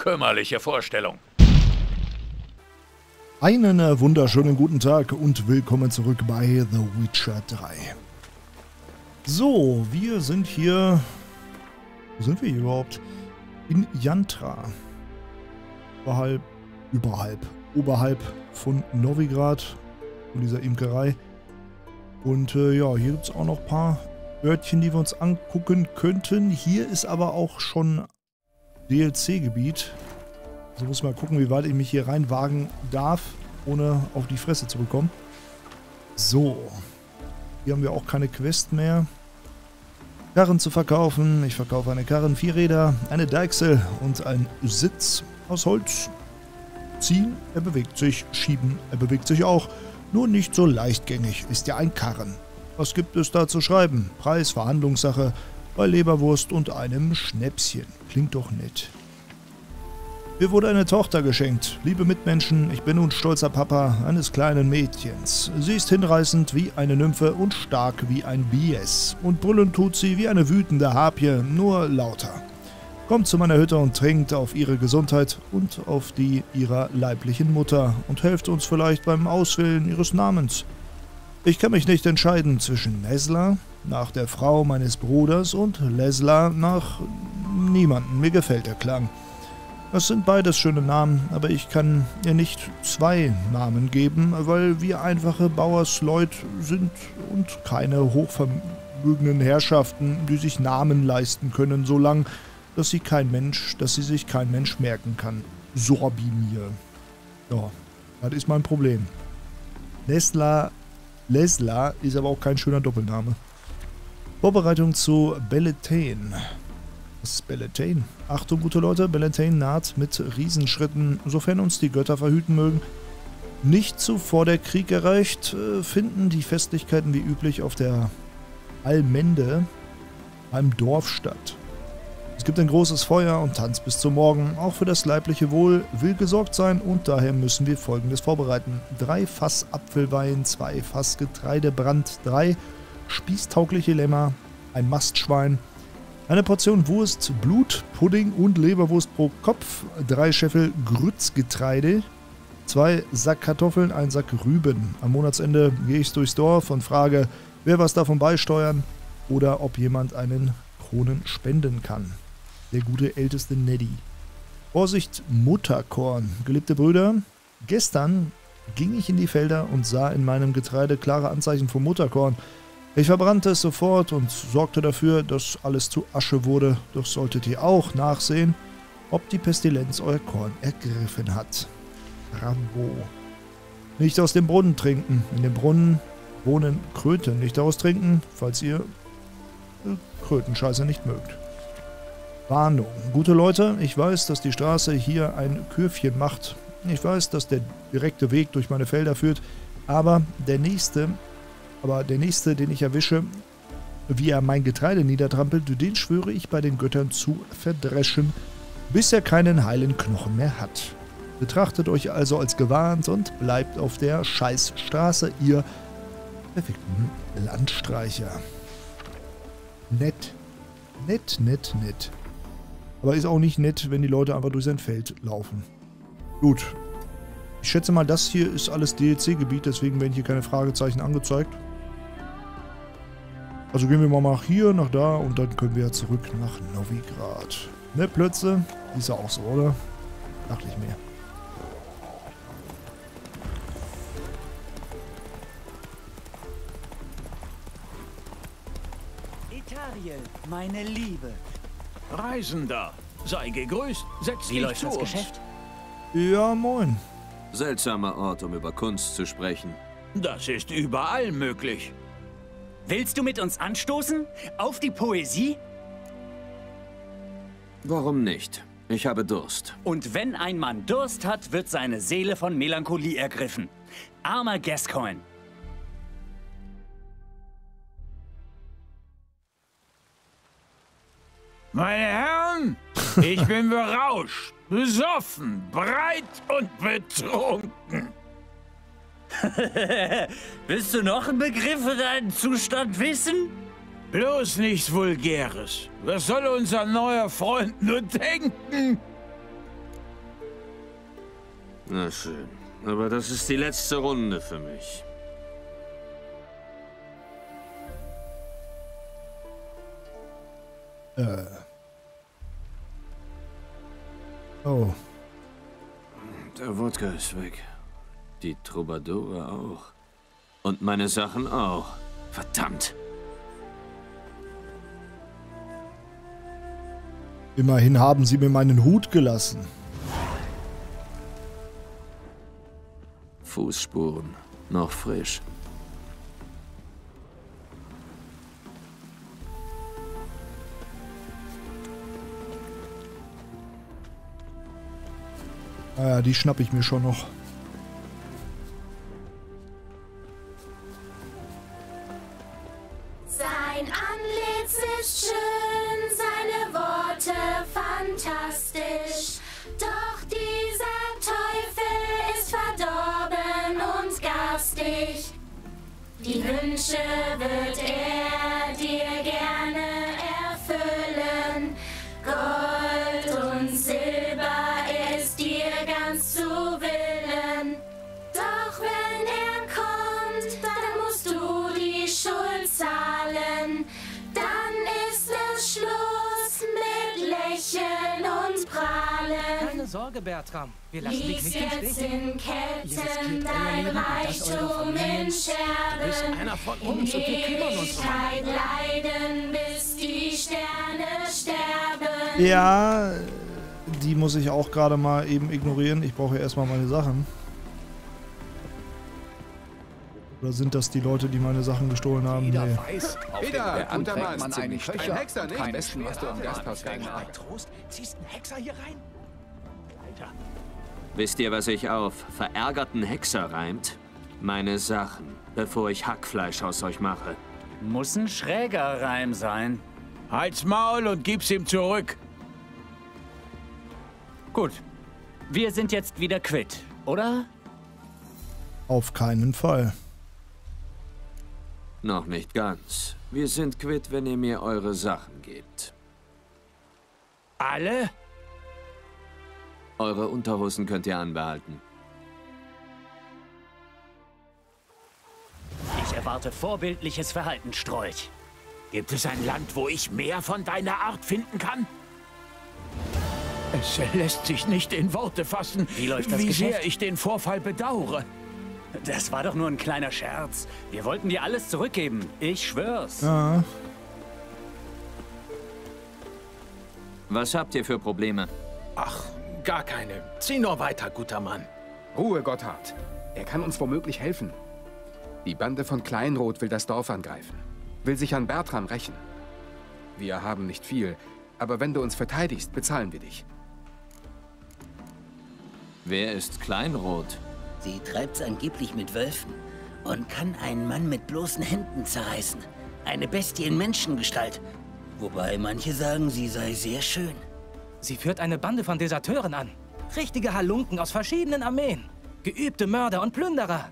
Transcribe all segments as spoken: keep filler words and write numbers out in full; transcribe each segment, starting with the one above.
kümmerliche Vorstellung. Einen äh, wunderschönen guten Tag und willkommen zurück bei The Witcher drei. So, wir sind hier... Wo sind wir hier überhaupt? In Yantra. Oberhalb, überhalb, oberhalb von Novigrad, von dieser Imkerei. Und äh, ja, hier gibt es auch noch ein paar Örtchen, die wir uns angucken könnten. Hier ist aber auch schon D L C-Gebiet. Also muss mal gucken, wie weit ich mich hier reinwagen darf, ohne auf die Fresse zu bekommen. So. Hier haben wir auch keine Quest mehr. Karren zu verkaufen. Ich verkaufe eine Karren, vier Räder, eine Deichsel und einen Sitz aus Holz. Ziehen, er bewegt sich. Schieben, er bewegt sich auch. Nur nicht so leichtgängig ist ja ein Karren. Was gibt es da zu schreiben? Preis, Verhandlungssache, bei Leberwurst und einem Schnäpschen. Klingt doch nett. Mir wurde eine Tochter geschenkt. Liebe Mitmenschen, ich bin nun stolzer Papa eines kleinen Mädchens. Sie ist hinreißend wie eine Nymphe und stark wie ein Bies. Und brüllen tut sie wie eine wütende Harpie, nur lauter. Kommt zu meiner Hütte und trinkt auf ihre Gesundheit und auf die ihrer leiblichen Mutter und helft uns vielleicht beim Auswählen ihres Namens. Ich kann mich nicht entscheiden zwischen Nesla, nach der Frau meines Bruders, und Lesla nach niemanden. Mir gefällt der Klang. Das sind beides schöne Namen, aber ich kann ihr nicht zwei Namen geben, weil wir einfache Bauersleut sind und keine hochvermögenden Herrschaften, die sich Namen leisten können, so lang, dass sie kein Mensch, dass sie sich kein Mensch merken kann. Sorbimir. Ja, das ist mein Problem. Lesla, Lesla ist aber auch kein schöner Doppelname. Vorbereitung zu Beltane. Was ist Beltane? Achtung, gute Leute, Beltane naht mit Riesenschritten, sofern uns die Götter verhüten mögen. Nicht zuvor der Krieg erreicht, finden die Festlichkeiten wie üblich auf der Almende beim Dorf statt. Es gibt ein großes Feuer und Tanz bis zum Morgen. Auch für das leibliche Wohl will gesorgt sein und daher müssen wir Folgendes vorbereiten. Drei Fass Apfelwein, zwei Fass Getreidebrand, drei spießtaugliche Lämmer, ein Mastschwein, eine Portion Wurst, Blut, Pudding und Leberwurst pro Kopf, drei Scheffel Grützgetreide, zwei Sack Kartoffeln, ein Sack Rüben. Am Monatsende gehe ich durchs Dorf und frage, wer was davon beisteuern oder ob jemand einen Kronen spenden kann. Der gute älteste Neddy. Vorsicht, Mutterkorn. Geliebte Brüder, gestern ging ich in die Felder und sah in meinem Getreide klare Anzeichen vom Mutterkorn. Ich verbrannte es sofort und sorgte dafür, dass alles zu Asche wurde. Doch solltet ihr auch nachsehen, ob die Pestilenz euer Korn ergriffen hat. Bravo. Nicht aus dem Brunnen trinken. In dem Brunnen wohnen Kröten. Nicht daraus trinken, falls ihr Krötenscheiße nicht mögt. Warnung. Gute Leute, ich weiß, dass die Straße hier ein Kürfchen macht. Ich weiß, dass der direkte Weg durch meine Felder führt, aber der nächste... Aber der nächste, den ich erwische, wie er mein Getreide niedertrampelt, den schwöre ich bei den Göttern zu verdreschen, bis er keinen heilen Knochen mehr hat. Betrachtet euch also als gewarnt und bleibt auf der Scheißstraße, ihr perfekten Landstreicher. Nett. Nett, nett, nett. Aber ist auch nicht nett, wenn die Leute einfach durch sein Feld laufen. Gut. Ich schätze mal, das hier ist alles D L C-Gebiet, deswegen werden hier keine Fragezeichen angezeigt. Also gehen wir mal nach hier, nach da und dann können wir zurück nach Novigrad. Ne, Plötze? Die ist ja auch so, oder? Dachte ich mir. Itariel, meine Liebe. Reisender, sei gegrüßt, setz Wie dich läuft zu das uns. Geschäft? Ja, moin. Seltsamer Ort, um über Kunst zu sprechen. Das ist überall möglich. Willst du mit uns anstoßen? Auf die Poesie? Warum nicht? Ich habe Durst. Und wenn ein Mann Durst hat, wird seine Seele von Melancholie ergriffen. Armer Gascoigne. Meine Herren, ich bin berauscht, besoffen, breit und betrunken. Willst du noch einen Begriff für deinen Zustand wissen? Bloß nichts Vulgäres. Was soll unser neuer Freund nur denken? Na schön. Aber das ist die letzte Runde für mich. Äh. Oh. Der Wodka ist weg. Die Troubadoure auch. Und meine Sachen auch. Verdammt. Immerhin haben sie mir meinen Hut gelassen. Fußspuren. Noch frisch. Naja, die schnapp ich mir schon noch. Sein Antlitz ist schön, seine Worte fantastisch. Doch dieser Teufel ist verdorben und garstig. Die Wünsche wird er dir gerne erfüllen. Gold und Silber ist dir ganz zu willen. Doch wenn er kommt, dann musst du die Schuld zahlen. Dann ist es Schluss mit Lächeln und Prahlen. Keine Sorge, Bertram. Wir lassen dich Liegst nicht im jetzt Stich. in Ihr Ketten, riskiert euer dein Leben und das eurer Reichtum Familie. in Du bist Scherben. einer von In uns und wir kümmern uns um Ewigkeit leiden, bis die Sterne sterben. Ja, die muss ich auch gerade mal eben ignorieren. Ich brauche ja erstmal meine Sachen. Oder sind das die Leute, die meine Sachen gestohlen haben? Nee. weiß, Peter, guter Mann, man einen ziemlich Köcher, ein Hexer, nicht? kein Am besten machst du im Gasthaus Wegen keinen Trost ziehst einen Hexer hier rein? Alter. Wisst ihr, was sich auf verärgerten Hexer reimt? Meine Sachen, bevor ich Hackfleisch aus euch mache. Muss ein schräger Reim sein. Halt's Maul und gib's ihm zurück. Gut. Wir sind jetzt wieder quitt, oder? Auf keinen Fall. Noch nicht ganz. Wir sind quitt, wenn ihr mir eure Sachen gebt. Alle? Eure Unterhosen könnt ihr anbehalten. Ich erwarte vorbildliches Verhalten, Strolch. Gibt es ein Land, wo ich mehr von deiner Art finden kann? Es lässt sich nicht in Worte fassen, Wie läuft das wie Geschäft? sehr ich den Vorfall bedauere. Das war doch nur ein kleiner Scherz. Wir wollten dir alles zurückgeben. Ich schwör's. Ja, Was habt ihr für Probleme? Ach, gar keine. Zieh nur weiter, guter Mann. Ruhe, Gotthard. Er kann uns womöglich helfen. Die Bande von Kleinrot will das Dorf angreifen. Will sich an Bertram rächen. Wir haben nicht viel, aber wenn du uns verteidigst, bezahlen wir dich. Wer ist Kleinrot? Sie treibt's angeblich mit Wölfen und kann einen Mann mit bloßen Händen zerreißen. Eine Bestie in Menschengestalt. Wobei manche sagen, sie sei sehr schön. Sie führt eine Bande von Deserteuren an. Richtige Halunken aus verschiedenen Armeen. Geübte Mörder und Plünderer.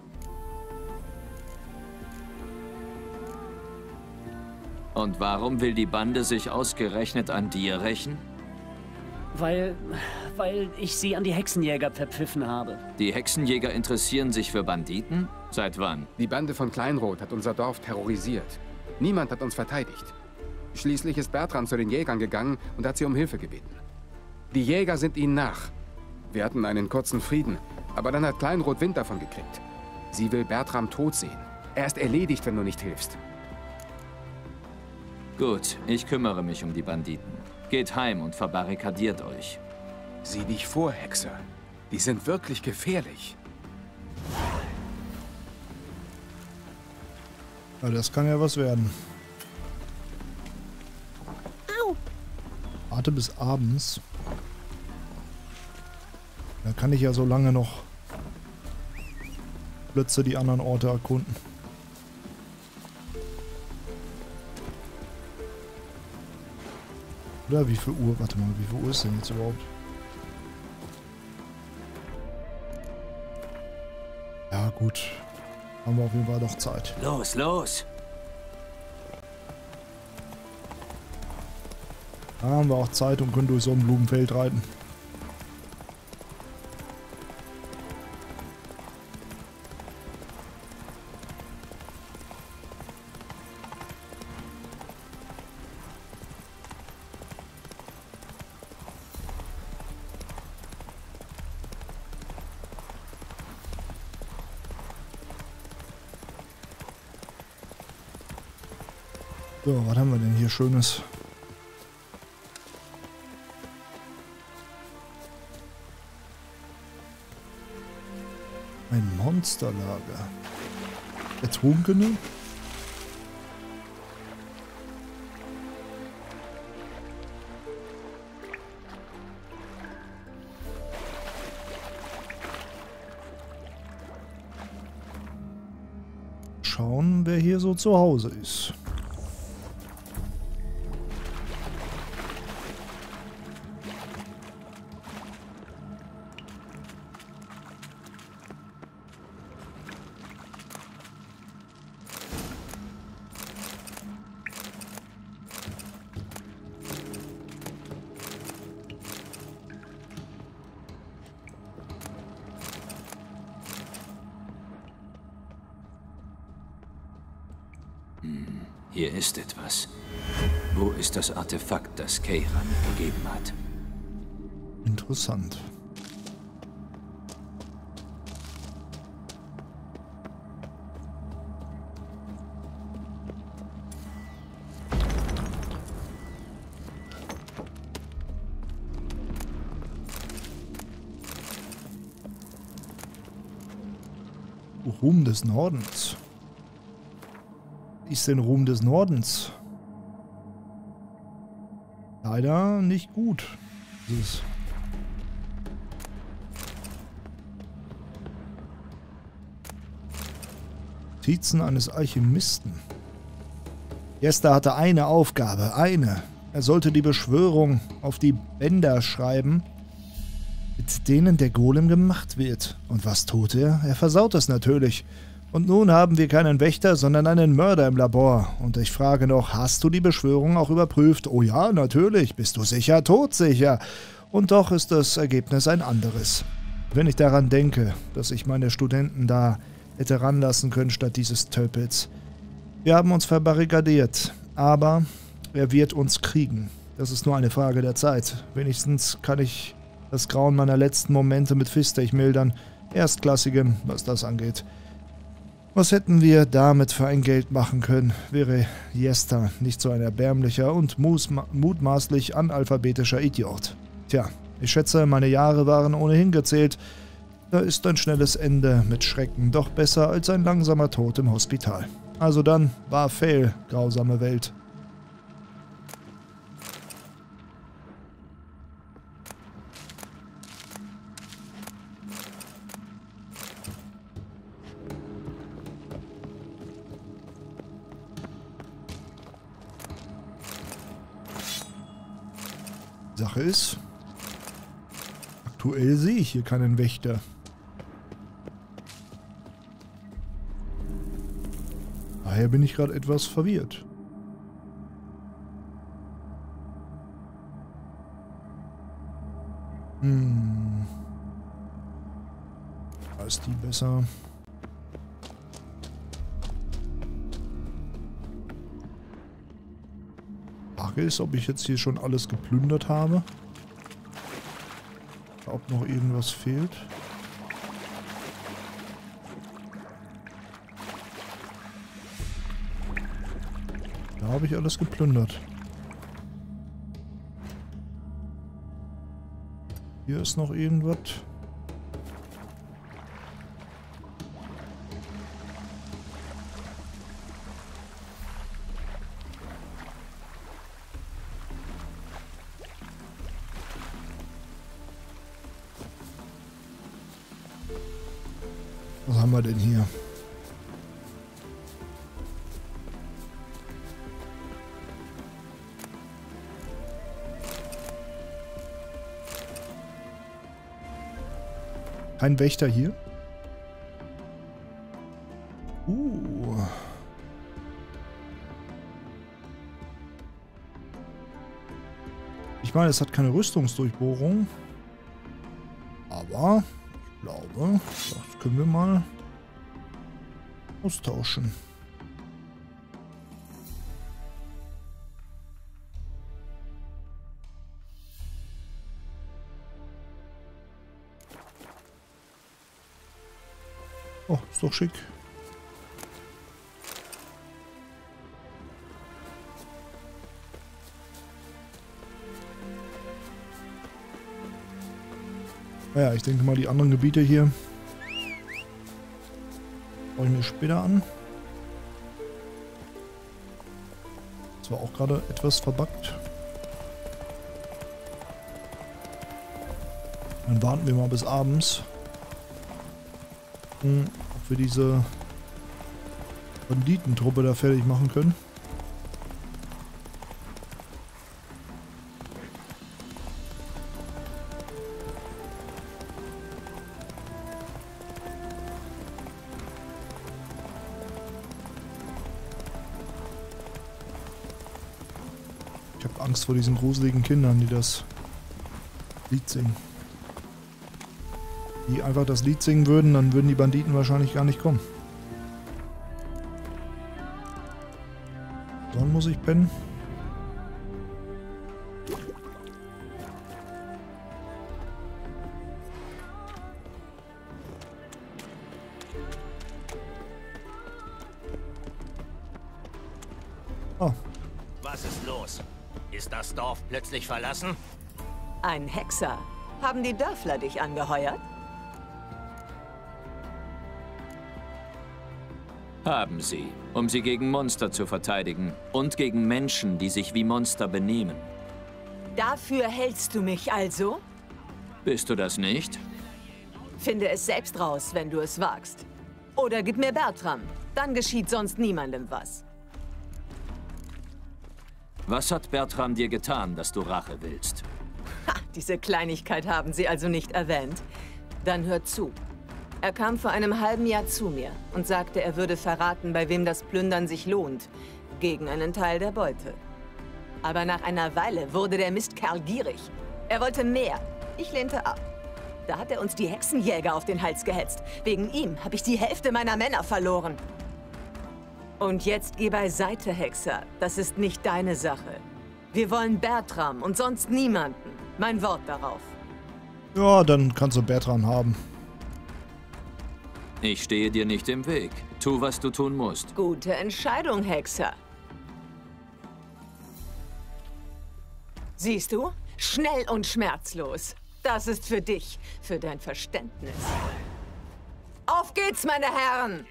Und warum will die Bande sich ausgerechnet an dir rächen? Weil, weil ich sie an die Hexenjäger verpfiffen habe. Die Hexenjäger interessieren sich für Banditen? Seit wann? Die Bande von Kleinrot hat unser Dorf terrorisiert. Niemand hat uns verteidigt. Schließlich ist Bertram zu den Jägern gegangen und hat sie um Hilfe gebeten. Die Jäger sind ihnen nach. Wir hatten einen kurzen Frieden, aber dann hat Kleinrot Wind davon gekriegt. Sie will Bertram tot sehen. Er ist erledigt, wenn du nicht hilfst. Gut, ich kümmere mich um die Banditen. Geht heim und verbarrikadiert euch. Sieh dich vor, Hexer. Die sind wirklich gefährlich. ja, das kann ja was werden. Warte bis abends. Da kann ich ja so lange noch Blötze die anderen Orte erkunden. Oder wie viel Uhr? Warte mal, wie viel Uhr ist denn jetzt überhaupt? Ja gut. Haben wir auf jeden Fall noch Zeit. Los, los! Da haben wir auch Zeit und können durch so ein Blumenfeld reiten. So, was haben wir denn hier Schönes? Ein Monsterlager. Ertrunkene? Schauen, wer hier so zu Hause ist. Hier ist etwas. Wo ist das Artefakt, das Kayran mir gegeben hat? Interessant. Ruhm des Nordens. Ist denn Ruhm des Nordens? Leider nicht gut. Das Notizen eines Alchemisten. Jester hatte eine Aufgabe, eine. Er sollte die Beschwörung auf die Bänder schreiben, mit denen der Golem gemacht wird. Und was tut er? Er versaut es natürlich. Und nun haben wir keinen Wächter, sondern einen Mörder im Labor. Und ich frage noch, hast du die Beschwörung auch überprüft? Oh ja, natürlich. Bist du sicher? Todsicher. Und doch ist das Ergebnis ein anderes. Wenn ich daran denke, dass ich meine Studenten da hätte ranlassen können statt dieses Tölpels. Wir haben uns verbarrikadiert, aber er wird uns kriegen. Das ist nur eine Frage der Zeit. Wenigstens kann ich das Grauen meiner letzten Momente mit Fistech mildern. Erstklassigem, was das angeht. Was hätten wir damit für ein Geld machen können, wäre Jester nicht so ein erbärmlicher und mutmaßlich analphabetischer Idiot. Tja, ich schätze, meine Jahre waren ohnehin gezählt. Da ist ein schnelles Ende mit Schrecken doch besser als ein langsamer Tod im Hospital. Also dann, war fail, grausame Welt. Sache ist, aktuell sehe ich hier keinen Wächter. Daher bin ich gerade etwas verwirrt. Hm. Da ist die besser. Frage ist, ob ich jetzt hier schon alles geplündert habe. Ob noch irgendwas fehlt. Da habe ich alles geplündert. Hier ist noch irgendwas. Was haben wir denn hier? Kein Wächter hier? Uh. Ich meine, es hat keine Rüstungsdurchbohrung. Aber ich glaube, das können wir mal austauschen. Oh, ist doch schick. Naja, ich denke mal, die anderen Gebiete hier schaue ich mir später an. Das war auch gerade etwas verbuggt. Dann warten wir mal bis abends, ob wir diese Banditentruppe da fertig machen können. Ich habe Angst vor diesen gruseligen Kindern, die das Lied singen. Die einfach das Lied singen würden, dann würden die Banditen wahrscheinlich gar nicht kommen. Dann muss ich pennen. Oh. Was ist los? Ist das Dorf plötzlich verlassen? Ein Hexer. Haben die Dörfler dich angeheuert? Haben sie, um sie gegen Monster zu verteidigen und gegen Menschen, die sich wie Monster benehmen. Dafür hältst du mich also? Bist du das nicht? Finde es selbst raus, wenn du es wagst. Oder gib mir Bertram, dann geschieht sonst niemandem was. Was hat Bertram dir getan, dass du Rache willst? Ha, diese Kleinigkeit haben sie also nicht erwähnt. Dann hört zu. Er kam vor einem halben Jahr zu mir und sagte, er würde verraten, bei wem das Plündern sich lohnt, gegen einen Teil der Beute. Aber nach einer Weile wurde der Mistkerl gierig. Er wollte mehr. Ich lehnte ab. Da hat er uns die Hexenjäger auf den Hals gehetzt. Wegen ihm habe ich die Hälfte meiner Männer verloren. Und jetzt geh beiseite, Hexer. Das ist nicht deine Sache. Wir wollen Bertram und sonst niemanden. Mein Wort darauf. Ja, dann kannst du Bertram haben. Ich stehe dir nicht im Weg. Tu, was du tun musst. Gute Entscheidung, Hexer. Siehst du? Schnell und schmerzlos. Das ist für dich, für dein Verständnis. Auf geht's, meine Herren!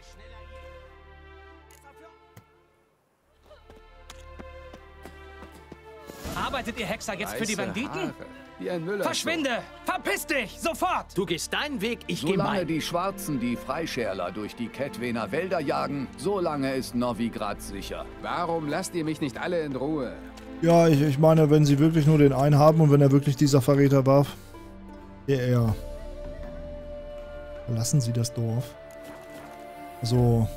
Arbeitet ihr Hexer jetzt für die Banditen? Haare, wie ein Müller. Verschwinde! Verpiss dich! Sofort! Du gehst deinen Weg, ich gehe Solange meinen. die Schwarzen die Freischärler durch die Kettwener Wälder jagen, solange ist Novigrad sicher. Warum lasst ihr mich nicht alle in Ruhe? Ja, ich, ich meine, wenn sie wirklich nur den einen haben und wenn er wirklich dieser Verräter war, ja, ja. Verlassen sie das Dorf. Also.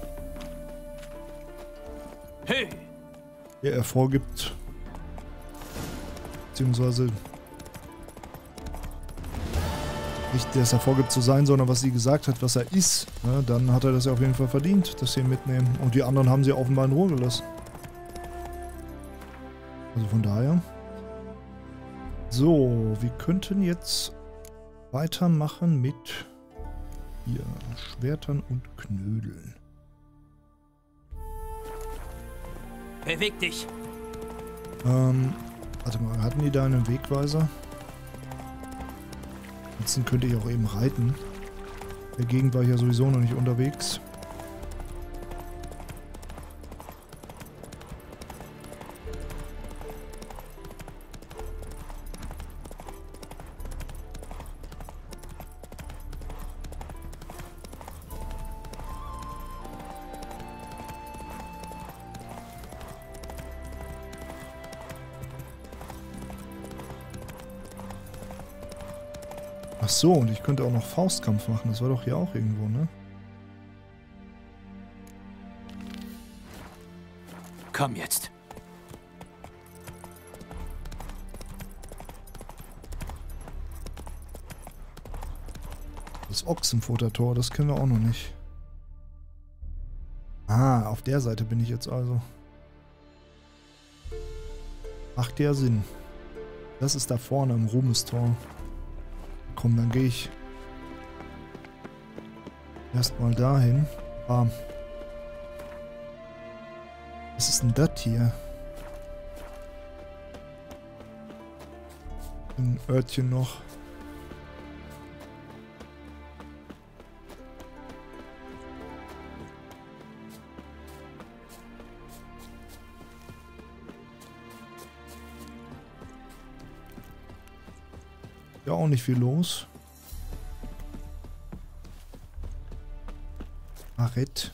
Hey! Der er vorgibt. Beziehungsweise. Nicht, dass er vorgibt zu sein, sondern was sie gesagt hat, was er ist. Ne, dann hat er das ja auf jeden Fall verdient, dass sie ihn mitnehmen. Und die anderen haben sie offenbar in Ruhe gelassen. Also von daher. So, wir könnten jetzt weitermachen mit hier Schwertern und Knödeln. Beweg dich! Ähm, warte mal, hatten die da einen Wegweiser? Ansonsten könnte ich auch eben reiten. In der Gegend war ich ja sowieso noch nicht unterwegs. Ach so, und ich könnte auch noch Faustkampf machen. Das war doch hier auch irgendwo, ne? Komm jetzt. Das Ochsenfuttertor, das kennen wir auch noch nicht. Ah, auf der Seite bin ich jetzt also. Macht ja Sinn. Das ist da vorne im Ruhmestor. Komm, dann gehe ich erstmal dahin. Ah. Was ist denn das hier? Ein Örtchen noch. Ja, auch nicht viel los. Arett.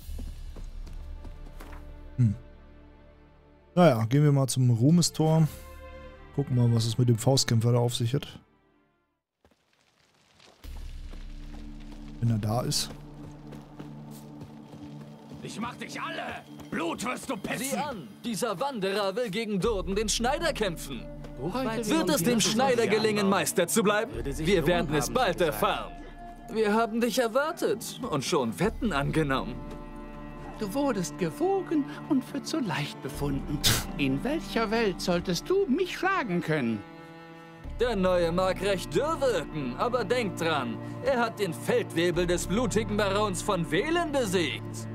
Hm. Naja, gehen wir mal zum Ruhmestor. Gucken mal, was es mit dem Faustkämpfer da auf sich hat. Wenn er da ist. Ich mach dich alle! Blut wirst du pissen! Sieh an! Dieser Wanderer will gegen Durden den Schneider kämpfen. Heute Wird es dem Schneider gelingen, Meister zu bleiben? Wir werden es bald erfahren. Wir haben dich erwartet und schon Wetten angenommen. Du wurdest gewogen und für zu leicht befunden. In welcher Welt solltest du mich schlagen können? Der Neue mag recht dürr wirken, aber denk dran, er hat den Feldwebel des blutigen Barons von Velen besiegt.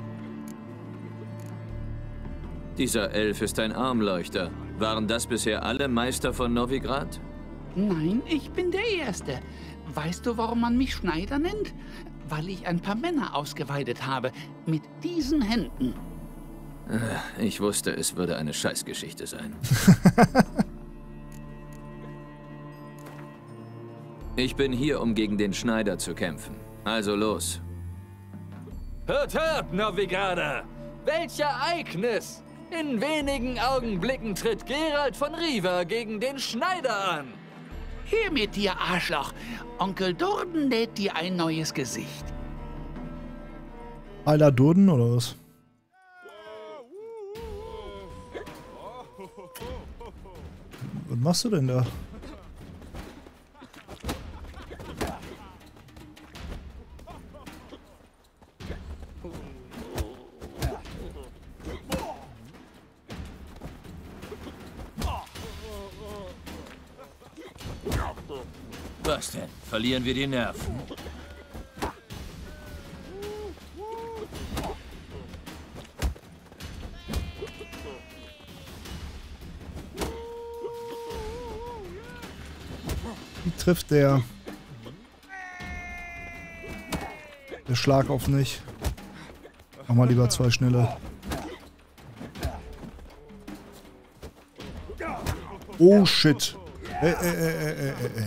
Dieser Elf ist ein Armleuchter. Waren das bisher alle Meister von Novigrad? Nein, ich bin der Erste. Weißt du, warum man mich Schneider nennt? Weil ich ein paar Männer ausgeweidet habe. Mit diesen Händen. Ich wusste, es würde eine Scheißgeschichte sein. Ich bin hier, um gegen den Schneider zu kämpfen. Also los. Hört, hört, Novigrader! Welch Ereignis! In wenigen Augenblicken tritt Geralt von Riva gegen den Schneider an. Her mit dir, Arschloch. Onkel Durden lädt dir ein neues Gesicht. Alter Durden oder was? Was machst du denn da? Was denn? Verlieren wir die Nerven? Wie trifft der der Schlag auf nicht? Mach mal lieber zwei schnelle. Oh shit. Äh, äh, äh, äh, äh, äh.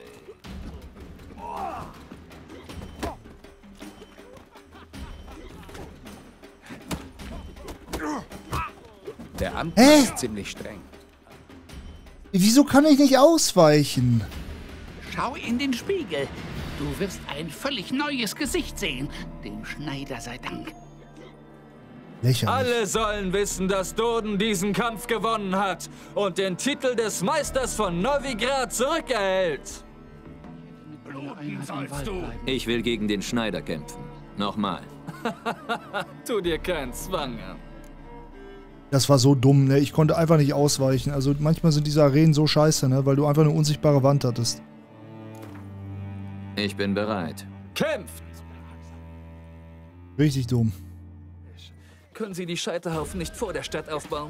Der Amtmann Hä? ist ziemlich streng. Wieso kann ich nicht ausweichen? Schau in den Spiegel. Du wirst ein völlig neues Gesicht sehen. Dem Schneider sei Dank. Lächerlich. Alle sollen wissen, dass Durden diesen Kampf gewonnen hat und den Titel des Meisters von Novigrad zurückerhält. Ich will gegen den Schneider kämpfen. Nochmal. Tu dir keinen Zwang an. Das war so dumm, ne? Ich konnte einfach nicht ausweichen. Also manchmal sind diese Arenen so scheiße, ne? Weil du einfach eine unsichtbare Wand hattest. Ich bin bereit. Kämpft! Richtig dumm. Können Sie die Scheiterhaufen nicht vor der Stadt aufbauen?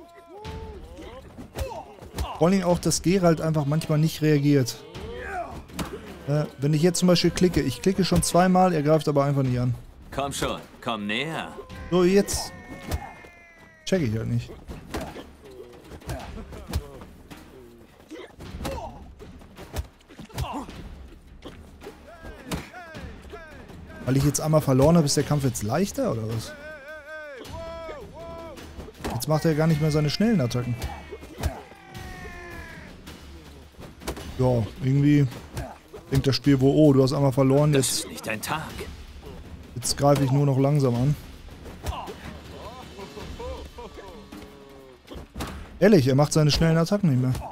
Vor allem auch, dass Geralt einfach manchmal nicht reagiert. Äh, wenn ich jetzt zum Beispiel klicke, ich klicke schon zweimal, er greift aber einfach nicht an. Komm schon, komm näher. So, jetzt check ich halt nicht. Weil ich jetzt einmal verloren habe, ist der Kampf jetzt leichter, oder was? Jetzt macht er gar nicht mehr seine schnellen Attacken. Ja, irgendwie denkt das Spiel wohl, oh, du hast einmal verloren, Das jetzt, ist nicht dein Tag. jetzt greife ich nur noch langsam an. Ehrlich, er macht seine schnellen Attacken nicht mehr.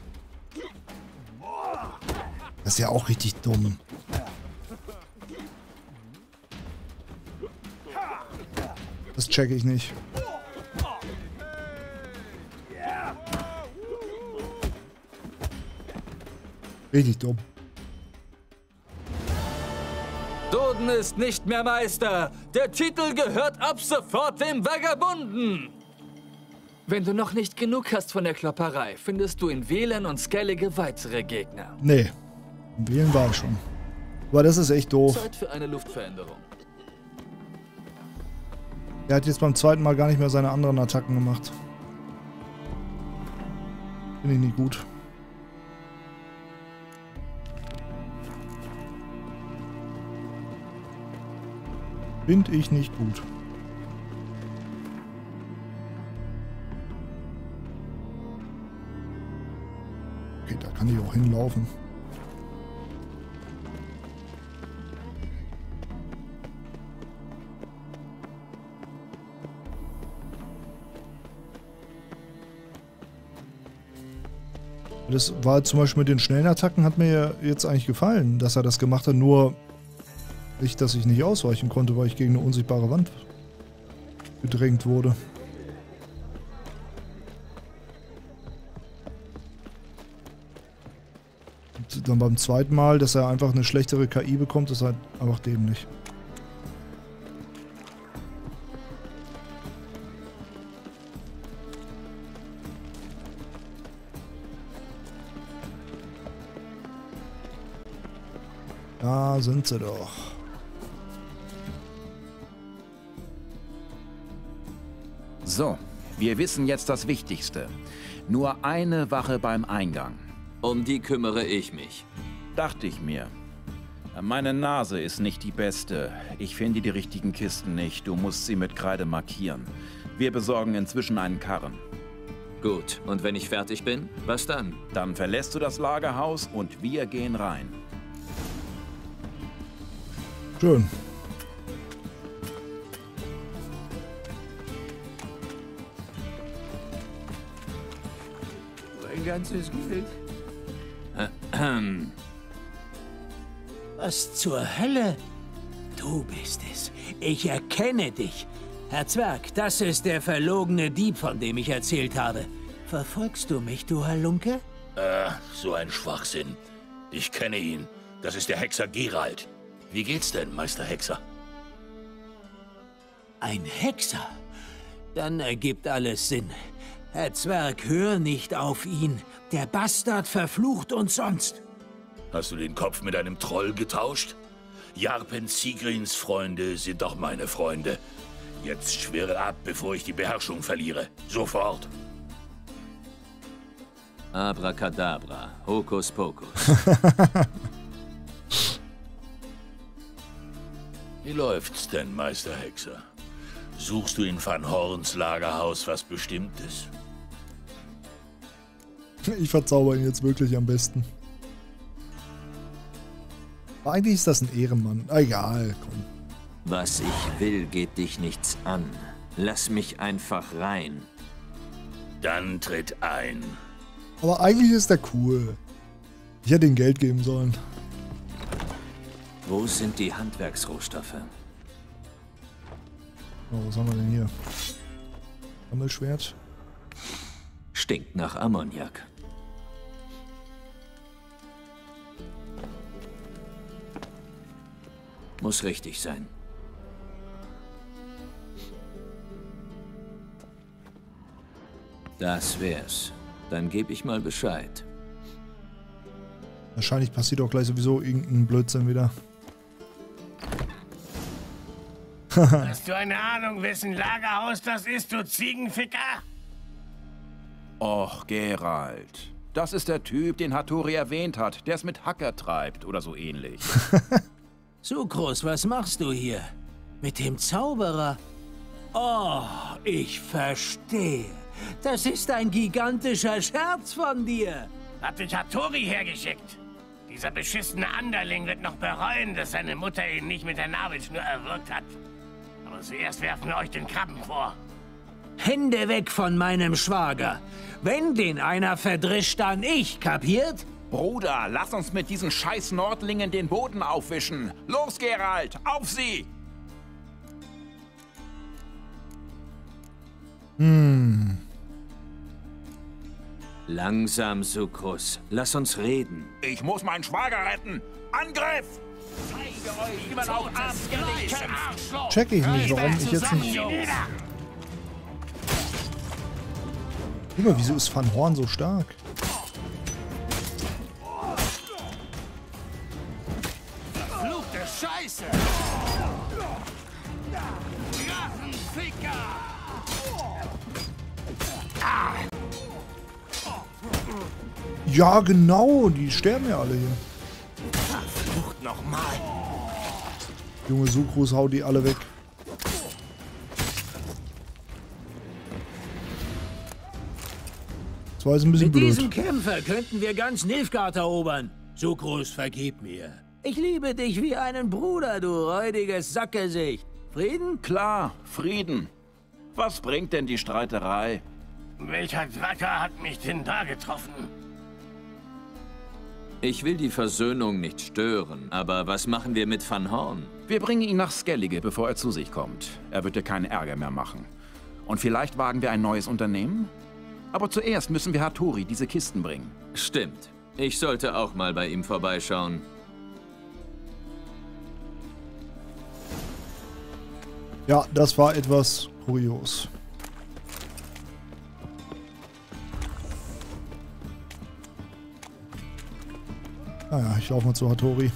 Das ist ja auch richtig dumm. Das checke ich nicht. Richtig dumm. Durden ist nicht mehr Meister. Der Titel gehört ab sofort dem Vagabunden. Wenn du noch nicht genug hast von der Klopperei, findest du in Velen und Skellige weitere Gegner. Nee. Wählen war ich schon. Aber das ist echt doof. Zeit für eine Luftveränderung. Er hat jetzt beim zweiten Mal gar nicht mehr seine anderen Attacken gemacht. Finde ich nicht gut. Finde ich nicht gut. Okay, da kann ich auch hinlaufen. Das war zum Beispiel mit den schnellen Attacken, hat mir ja jetzt eigentlich gefallen, dass er das gemacht hat, nur nicht, dass ich nicht ausweichen konnte, weil ich gegen eine unsichtbare Wand gedrängt wurde. Und dann beim zweiten Mal, dass er einfach eine schlechtere K I bekommt, ist halt einfach dämlich. Da sind sie doch. So, wir wissen jetzt das Wichtigste. Nur eine Wache beim Eingang. Um die kümmere ich mich. Dachte ich mir. Meine Nase ist nicht die beste. Ich finde die richtigen Kisten nicht. Du musst sie mit Kreide markieren. Wir besorgen inzwischen einen Karren. Gut, und wenn ich fertig bin, was dann? Dann verlässt du das Lagerhaus und wir gehen rein. Schön. Ein ganzes Geld. Was zur Hölle? Du bist es. Ich erkenne dich. Herr Zwerg, das ist der verlogene Dieb, von dem ich erzählt habe. Verfolgst du mich, du Halunke? Äh, so ein Schwachsinn. Ich kenne ihn. Das ist der Hexer Geralt. Wie geht's denn, Meister Hexer? Ein Hexer? Dann ergibt alles Sinn. Herr Zwerg, hör nicht auf ihn. Der Bastard verflucht uns sonst. Hast du den Kopf mit einem Troll getauscht? Jarpen Sigrins Freunde sind doch meine Freunde. Jetzt schwirre ab, bevor ich die Beherrschung verliere. Sofort. Abracadabra, Hokus Pokus. Wie läuft's denn, Meister Hexer? Suchst du in Van Horns Lagerhaus was Bestimmtes? Ich verzauber ihn jetzt wirklich am besten. Aber eigentlich ist das ein Ehrenmann. Egal, komm. Was ich will, geht dich nichts an. Lass mich einfach rein. Dann tritt ein. Aber eigentlich ist er cool. Ich hätte ihm Geld geben sollen. Wo sind die Handwerksrohstoffe? Oh, was haben wir denn hier? Sammelschwert. Stinkt nach Ammoniak. Muss richtig sein. Das wär's. Dann gebe ich mal Bescheid. Wahrscheinlich passiert auch gleich sowieso irgendein Blödsinn wieder. Hast du eine Ahnung, wessen Lagerhaus das ist, du Ziegenficker? Och, Geralt. Das ist der Typ, den Hattori erwähnt hat, der es mit Hacker treibt oder so ähnlich. Sukrus, was machst du hier? Mit dem Zauberer? Oh, ich verstehe. Das ist ein gigantischer Scherz von dir. Hat dich Hattori hergeschickt. Dieser beschissene Anderling wird noch bereuen, dass seine Mutter ihn nicht mit der Nabelschnur erwürgt hat. Aber zuerst werfen wir euch den Krabben vor. Hände weg von meinem Schwager. Wenn den einer verdrischt, dann ich, kapiert? Bruder, lass uns mit diesen scheiß Nordlingen den Boden aufwischen. Los, Geralt, auf sie! Hm. Langsam, Sukrus. Lass uns reden. Ich muss meinen Schwager retten. Angriff! Zeige euch, wie man auch abgeregt kämpft. Check ich nicht, warum ich jetzt nicht... Guck mal, wieso ist Van Horn so stark? Verfluchte Scheiße! Drachenficker! Ja, genau, die sterben ja alle hier. Verflucht nochmal! Junge Sukrus, hau die alle weg. Das war jetzt ein bisschen Mit blöd. diesem Kämpfer könnten wir ganz Nilfgaard erobern. Sukrus, vergib mir. Ich liebe dich wie einen Bruder, du räudiges Sackgesicht. Frieden? Klar, Frieden. Was bringt denn die Streiterei? Welcher Dracker hat mich denn da getroffen? Ich will die Versöhnung nicht stören, aber was machen wir mit Van Horn? Wir bringen ihn nach Skellige, bevor er zu sich kommt. Er wird dir keinen Ärger mehr machen. Und vielleicht wagen wir ein neues Unternehmen? Aber zuerst müssen wir Hattori diese Kisten bringen. Stimmt. Ich sollte auch mal bei ihm vorbeischauen. Ja, das war etwas kurios. Naja, ich laufe mal zu Hattori.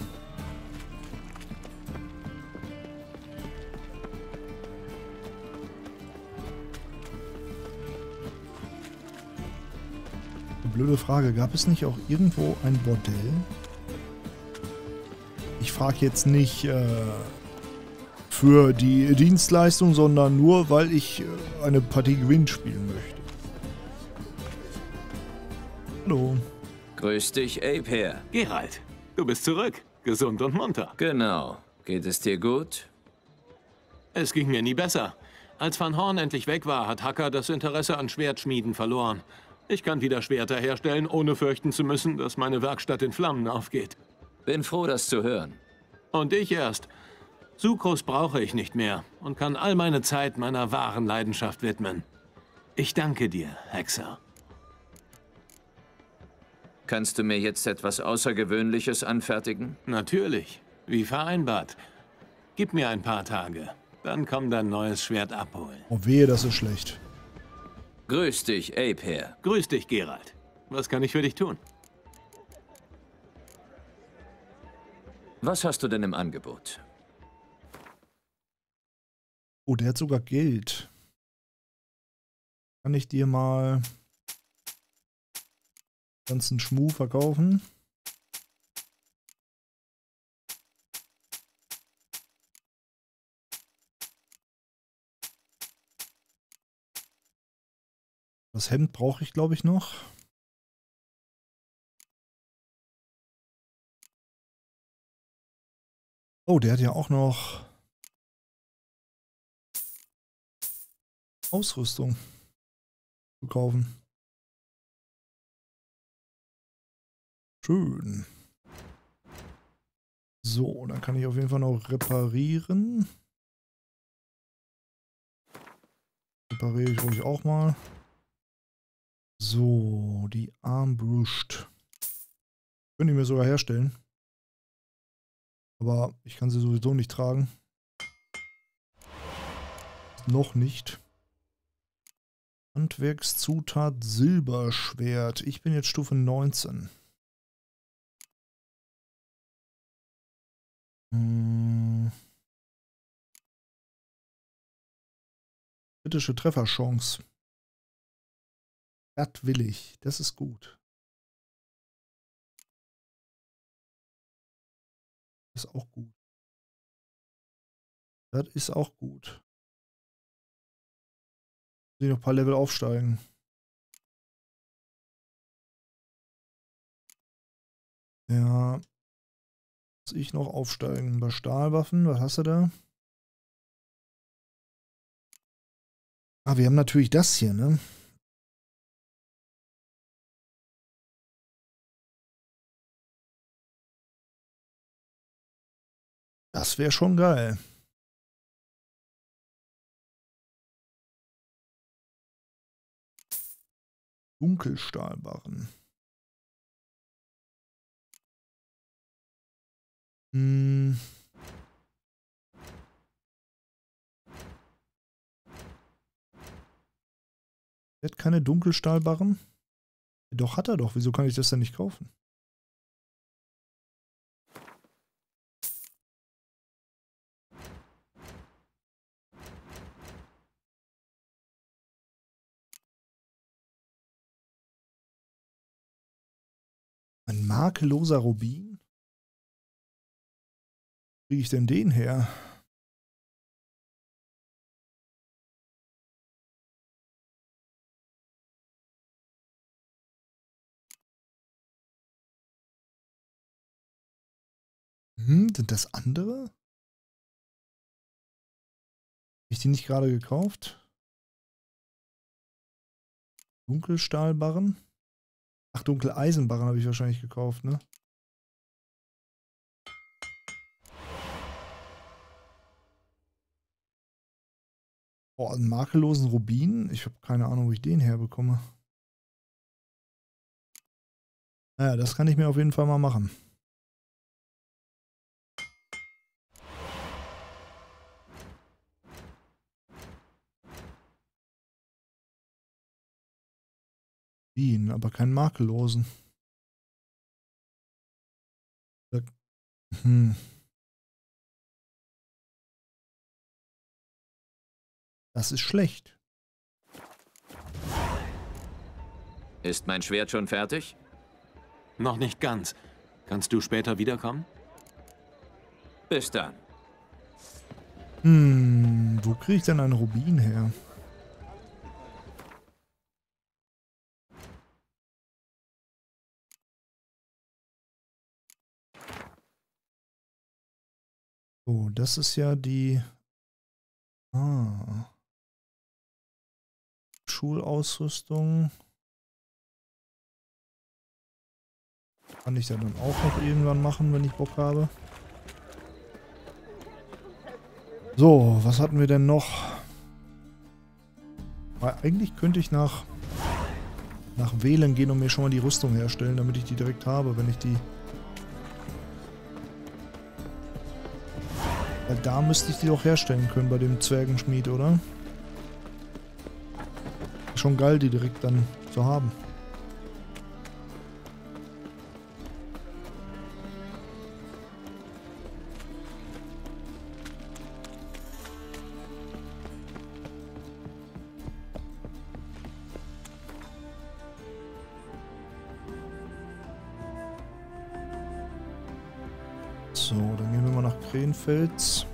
Blöde Frage, gab es nicht auch irgendwo ein Bordell? Ich frage jetzt nicht äh, für die Dienstleistung, sondern nur, weil ich äh, eine Partie Gewinn spielen möchte. Hallo. Grüß dich, Aper. Geralt, du bist zurück. Gesund und munter. Genau. Geht es dir gut? Es ging mir nie besser. Als Van Horn endlich weg war, hat Hacker das Interesse an Schwertschmieden verloren. Ich kann wieder Schwerter herstellen, ohne fürchten zu müssen, dass meine Werkstatt in Flammen aufgeht. Bin froh, das zu hören. Und ich erst. Sukrus brauche ich nicht mehr und kann all meine Zeit meiner wahren Leidenschaft widmen. Ich danke dir, Hexer. Kannst du mir jetzt etwas Außergewöhnliches anfertigen? Natürlich, wie vereinbart. Gib mir ein paar Tage, dann komm dein neues Schwert abholen. Oh wehe, das ist schlecht. Grüß dich, Aper. Grüß dich, Geralt. Was kann ich für dich tun? Was hast du denn im Angebot? Oh, der hat sogar Geld. Kann ich dir mal ganzen Schmuh verkaufen? Das Hemd brauche ich, glaube ich, noch. Oh, der hat ja auch noch Ausrüstung zu kaufen. Schön. So, dann kann ich auf jeden Fall noch reparieren. Repariere ich ruhig auch mal. So, die Armbrust. Könnte ich mir sogar herstellen. Aber ich kann sie sowieso nicht tragen. Noch nicht. Handwerkszutat Silberschwert. Ich bin jetzt Stufe neunzehn. Hm. Kritische Trefferchance. Das will ich. Das ist gut. Das ist auch gut. Das ist auch gut. Muss ich noch ein paar Level aufsteigen. Ja. Muss ich noch aufsteigen. Bei Stahlwaffen, was hast du da? Ah, wir haben natürlich das hier, ne? Das wäre schon geil. Dunkelstahlbarren. Hm. Er hat keine Dunkelstahlbarren? Doch, hat er doch. Wieso kann ich das denn nicht kaufen? Ein makelloser Rubin? Wie kriege ich denn den her? Hm, sind das andere? Habe ich die nicht gerade gekauft? Dunkelstahlbarren? Ach, Dunkeleisenbarren habe ich wahrscheinlich gekauft, ne? Oh, einen makellosen Rubin? Ich habe keine Ahnung, wo ich den herbekomme. Naja, das kann ich mir auf jeden Fall mal machen. Rubin, aber keinen makellosen. Hm. Das ist schlecht. Ist mein Schwert schon fertig? Noch nicht ganz. Kannst du später wiederkommen? Bis dann. Hm, wo kriege ich denn einen Rubin her? So, das ist ja die... Ah... Schulausrüstung. Kann ich ja dann auch noch irgendwann machen, wenn ich Bock habe. So, was hatten wir denn noch? Weil eigentlich könnte ich nach, nach Wählen gehen und mir schon mal die Rüstung herstellen, damit ich die direkt habe, wenn ich die... Weil da müsste ich die doch herstellen können bei dem Zwergenschmied, oder? Schon geil, die direkt dann zu haben. So, dann gehen wir mal nach Krenfels.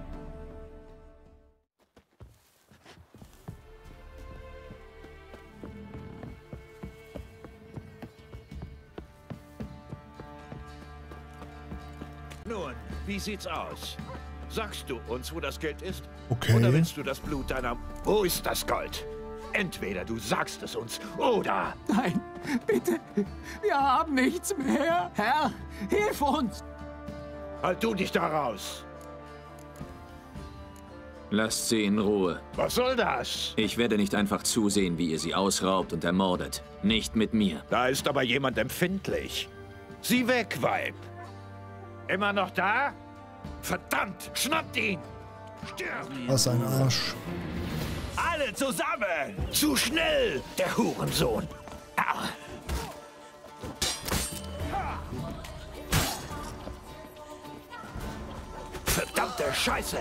Nun, wie sieht's aus? Sagst du uns, wo das Geld ist? Okay. Oder willst du das Blut deiner... Wo ist das Gold? Entweder du sagst es uns, oder... Nein, bitte. Wir haben nichts mehr. Herr, hilf uns. Halt du dich da raus. Lasst sie in Ruhe. Was soll das? Ich werde nicht einfach zusehen, wie ihr sie ausraubt und ermordet. Nicht mit mir. Da ist aber jemand empfindlich. Sieh weg, Weib. Immer noch da? Verdammt, schnappt ihn! Stirb! Was ein Arsch. Alle zusammen! Zu schnell, der Hurensohn! Ah. Verdammte Scheiße!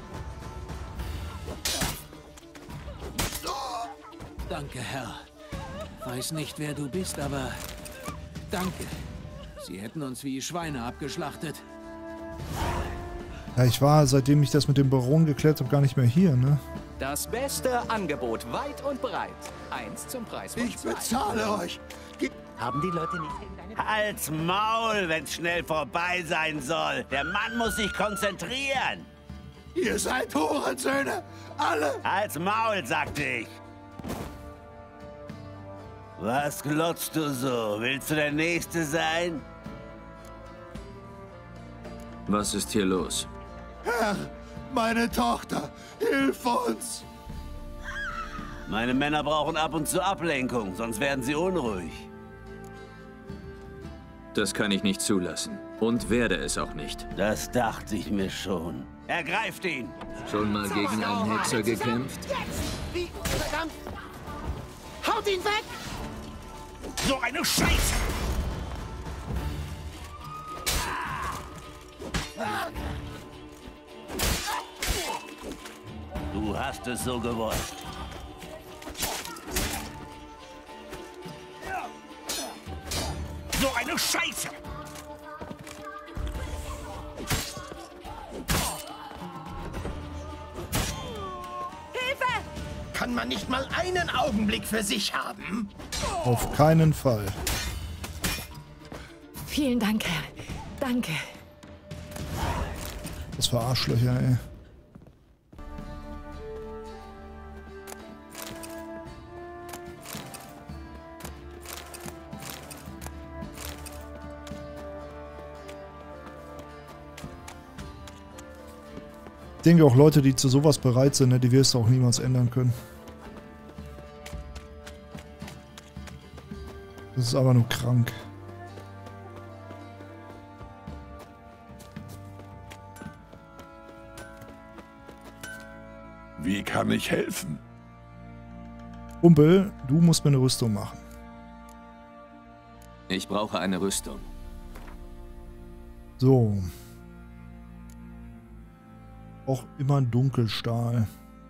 Danke, Herr. Weiß nicht, wer du bist, aber danke. Sie hätten uns wie Schweine abgeschlachtet. Ja, ich war, seitdem ich das mit dem Baron geklärt habe, gar nicht mehr hier, ne? Das beste Angebot, weit und breit. Eins zum Preis von Ich zwei. bezahle euch. Haben die Leute nicht... Halt's Maul, wenn's schnell vorbei sein soll. Der Mann muss sich konzentrieren. Ihr seid Hurensöhne, alle. Halt's Maul, sagte ich. Was glotzt du so? Willst du der Nächste sein? Was ist hier los? Herr, meine Tochter, hilf uns! Meine Männer brauchen ab und zu Ablenkung, sonst werden sie unruhig. Das kann ich nicht zulassen. Und werde es auch nicht. Das dachte ich mir schon. Ergreift ihn! Schon mal gegen einen Hexer gekämpft? Wie? Verdammt! Haut ihn weg! So eine Scheiße! Du hast es so gewollt. So eine Scheiße! Hilfe! Kann man nicht mal einen Augenblick für sich haben? Auf keinen Fall. Vielen Dank, Herr. Danke. Was für Arschlöcher, ey. Ich denke auch Leute, die zu sowas bereit sind, ne, die wirst du auch niemals ändern können. Das ist aber nur krank. Wie kann ich helfen? Kumpel, du musst mir eine Rüstung machen. Ich brauche eine Rüstung. So. Auch immer ein Dunkelstahl.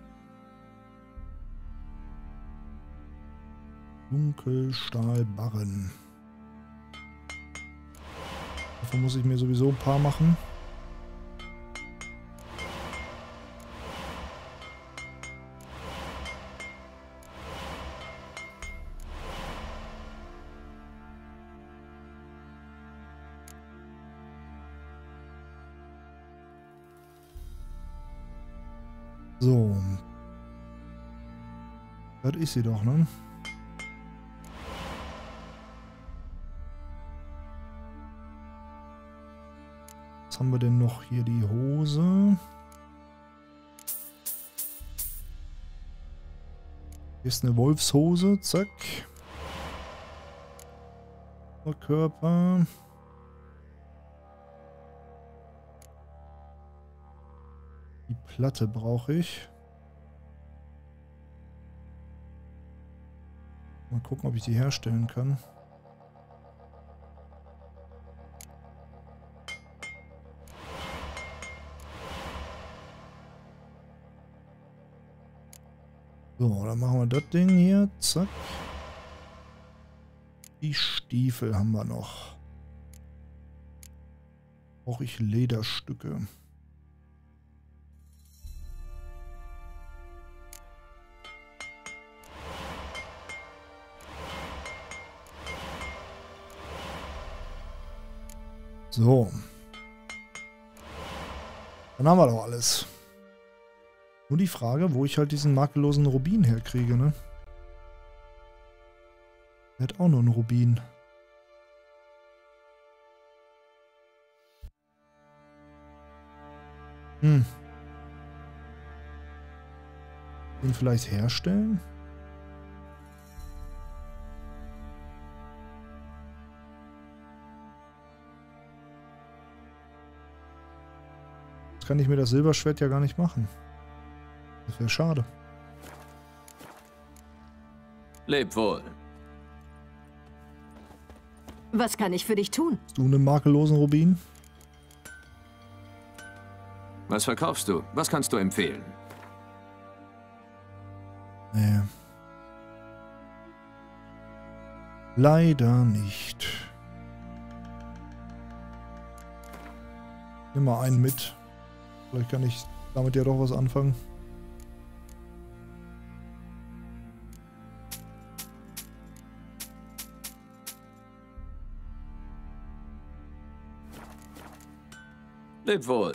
Dunkelstahlbarren. Davon muss ich mir sowieso ein paar machen. So. Das ist sie doch, ne? Was haben wir denn noch hier? Die Hose. Hier ist eine Wolfshose. Zack. Körper. Die Platte brauche ich. Mal gucken, ob ich die herstellen kann. So, dann machen wir das Ding hier. Zack. Die Stiefel haben wir noch. Brauche ich Lederstücke. So. Dann haben wir doch alles. Nur die Frage, wo ich halt diesen makellosen Rubin herkriege, ne? Er hat auch nur einen Rubin. Hm. Den vielleicht herstellen? Kann ich mir das Silberschwert ja gar nicht machen. Das wäre schade. Leb wohl. Was kann ich für dich tun? Hast du einen makellosen Rubin? Was verkaufst du? Was kannst du empfehlen? Nee. Leider nicht. Nimm mal einen mit. Vielleicht kann ich damit ja doch was anfangen. Leb wohl.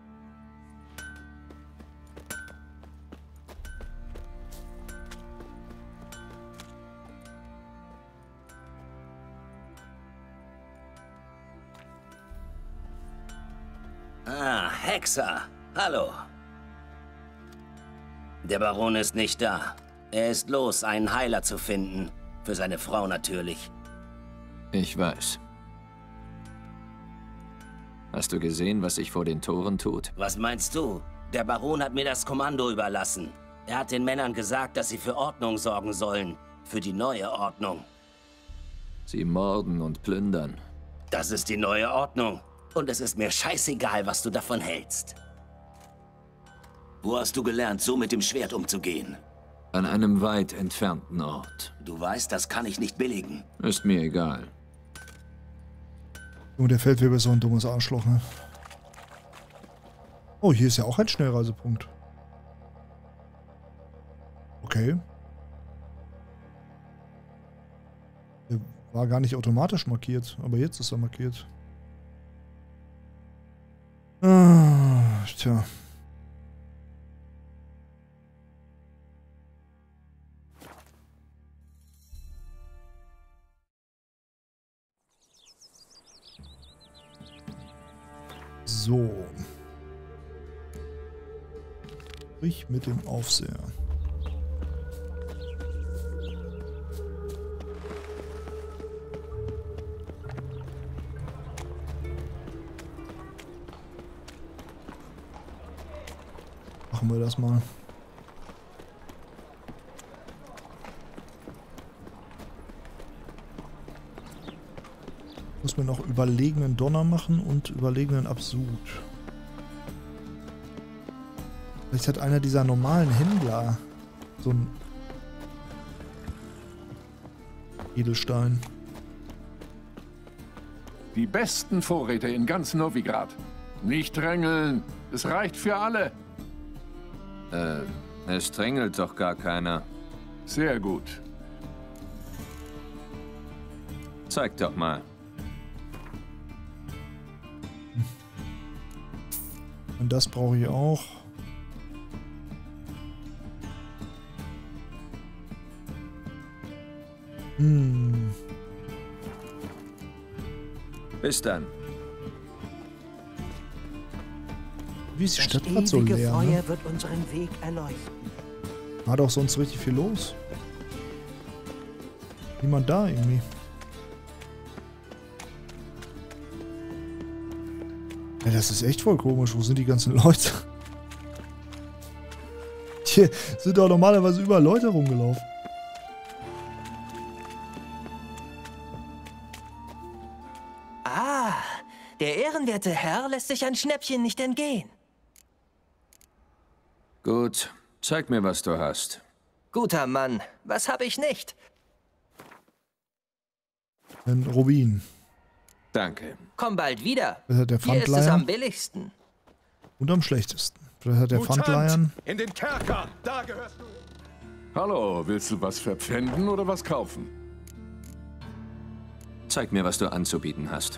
Ah, Hexer. Hallo. Der Baron ist nicht da. Er ist los, einen Heiler zu finden. Für seine Frau natürlich. Ich weiß. Hast du gesehen, was sich vor den Toren tut? Was meinst du? Der Baron hat mir das Kommando überlassen. Er hat den Männern gesagt, dass sie für Ordnung sorgen sollen. Für die neue Ordnung. Sie morden und plündern. Das ist die neue Ordnung. Und es ist mir scheißegal, was du davon hältst. Wo hast du gelernt, so mit dem Schwert umzugehen? An einem weit entfernten Ort. Du weißt, das kann ich nicht billigen. Ist mir egal. Junge, der Feldwebel ist so ein dummes Arschloch, ne? Oh, hier ist ja auch ein Schnellreisepunkt. Okay. Der war gar nicht automatisch markiert, aber jetzt ist er markiert. Ah, Tja. So. Sprich mit dem Aufseher. Machen wir das mal. Muss mir noch überlegenen Donner machen und überlegenen Absud. Vielleicht hat einer dieser normalen Händler so ein Edelstein. Die besten Vorräte in ganz Novigrad. Nicht drängeln, es reicht für alle. Äh, es drängelt doch gar keiner. Sehr gut. Zeig doch mal. Und das brauche ich auch. Hm. Bis dann. Wie ist die Das Stadt gerade so ewige leer? Feuer Ne? wird unseren Weg erleuchten. War doch sonst richtig viel los. Niemand da irgendwie. Ja, das ist echt voll komisch. Wo sind die ganzen Leute? Hier sind doch normalerweise überall Leute rumgelaufen. Ah, der ehrenwerte Herr lässt sich ein Schnäppchen nicht entgehen. Gut, zeig mir, was du hast. Guter Mann, was habe ich nicht? Ein Rubin. Danke. Komm bald wieder. Das hat der Hier ist es Pfandleier. am billigsten. Und am schlechtesten. Vielleicht hat der Mutant, Pfandleiern. in den Kerker, da gehörst du. Hallo, willst du was verpfänden oder was kaufen? Zeig mir, was du anzubieten hast.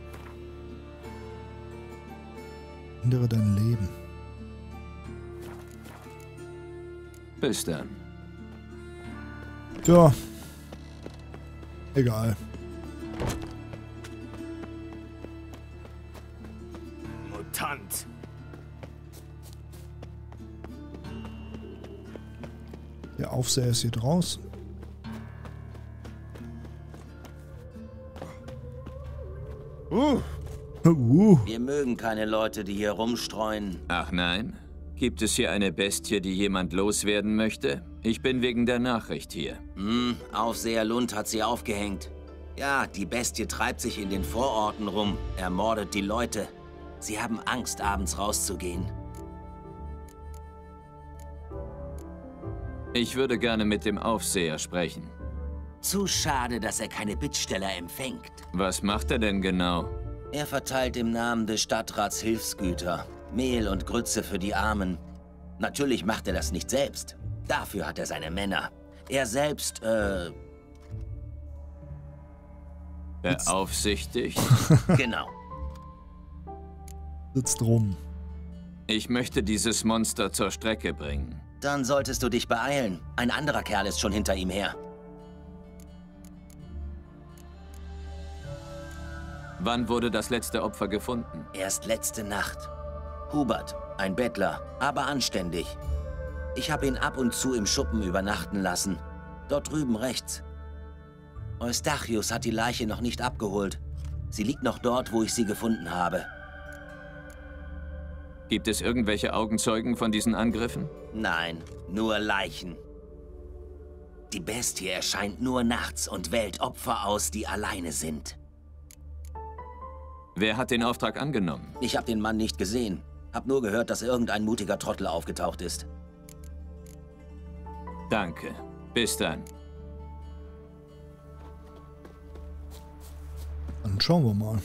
Ändere dein Leben. Bis dann. Tja. Egal. Mutant. Der Aufseher ist hier draußen. Uh. Uh. Wir mögen keine Leute, die hier rumstreuen. Ach nein? Gibt es hier eine Bestie, die jemand loswerden möchte? Ich bin wegen der Nachricht hier. Hm, Aufseher Lund hat sie aufgehängt. Ja, die Bestie treibt sich in den Vororten rum, ermordet die Leute. Sie haben Angst, abends rauszugehen. Ich würde gerne mit dem Aufseher sprechen. Zu schade, dass er keine Bittsteller empfängt. Was macht er denn genau? Er verteilt im Namen des Stadtrats Hilfsgüter. Mehl und Grütze für die Armen. Natürlich macht er das nicht selbst. Dafür hat er seine Männer. Er selbst, äh... Beaufsichtigt? Genau. Sitzt rum. Ich möchte dieses Monster zur Strecke bringen. Dann solltest du dich beeilen. Ein anderer Kerl ist schon hinter ihm her. Wann wurde das letzte Opfer gefunden? Erst letzte Nacht. Hubert, ein Bettler, aber anständig. Ich habe ihn ab und zu im Schuppen übernachten lassen. Dort drüben rechts. Eustachius hat die Leiche noch nicht abgeholt. Sie liegt noch dort, wo ich sie gefunden habe. Gibt es irgendwelche Augenzeugen von diesen Angriffen? Nein, nur Leichen. Die Bestie erscheint nur nachts und wählt Opfer aus, die alleine sind. Wer hat den Auftrag angenommen? Ich habe den Mann nicht gesehen. Hab nur gehört, dass irgendein mutiger Trottel aufgetaucht ist. Danke. Bis dann. Dann schauen wir mal.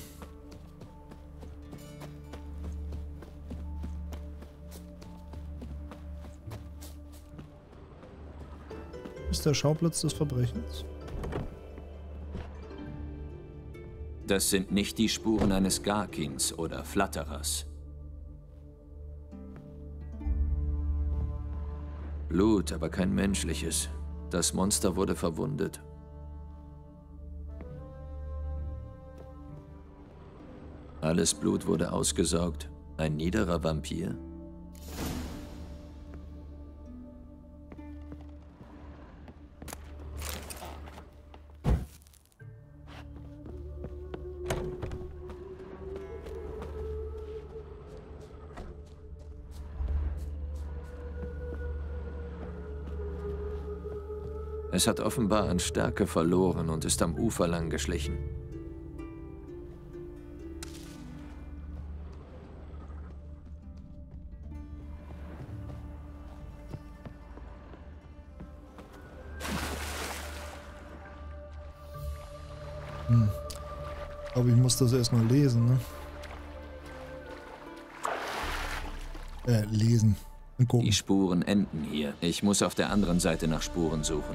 Ist der Schauplatz des Verbrechens? Das sind nicht die Spuren eines Garkins oder Flatterers. Blut, aber kein menschliches. Das Monster wurde verwundet. Alles Blut wurde ausgesaugt. Ein niederer Vampir? Es hat offenbar an Stärke verloren und ist am Ufer lang geschlichen. Hm. Ich glaube, ich muss das erstmal lesen, ne? Äh, lesen. Die Spuren enden hier. Ich muss auf der anderen Seite nach Spuren suchen.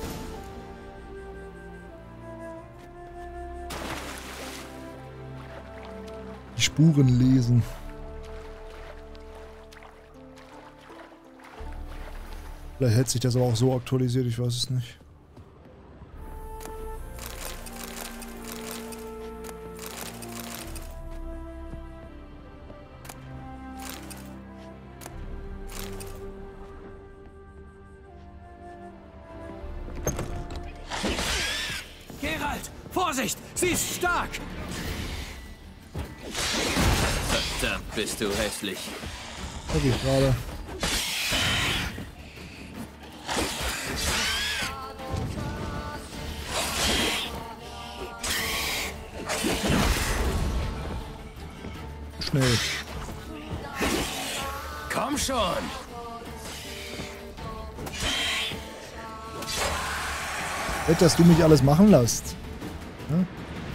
Die Spuren lesen. Vielleicht hätte sich das aber auch so aktualisiert, ich weiß es nicht. Vorsicht! Sie ist stark! Verdammt, bist du hässlich. Okay, gerade. Schnell. Komm schon! Nett, dass du mich alles machen lässt. Ja?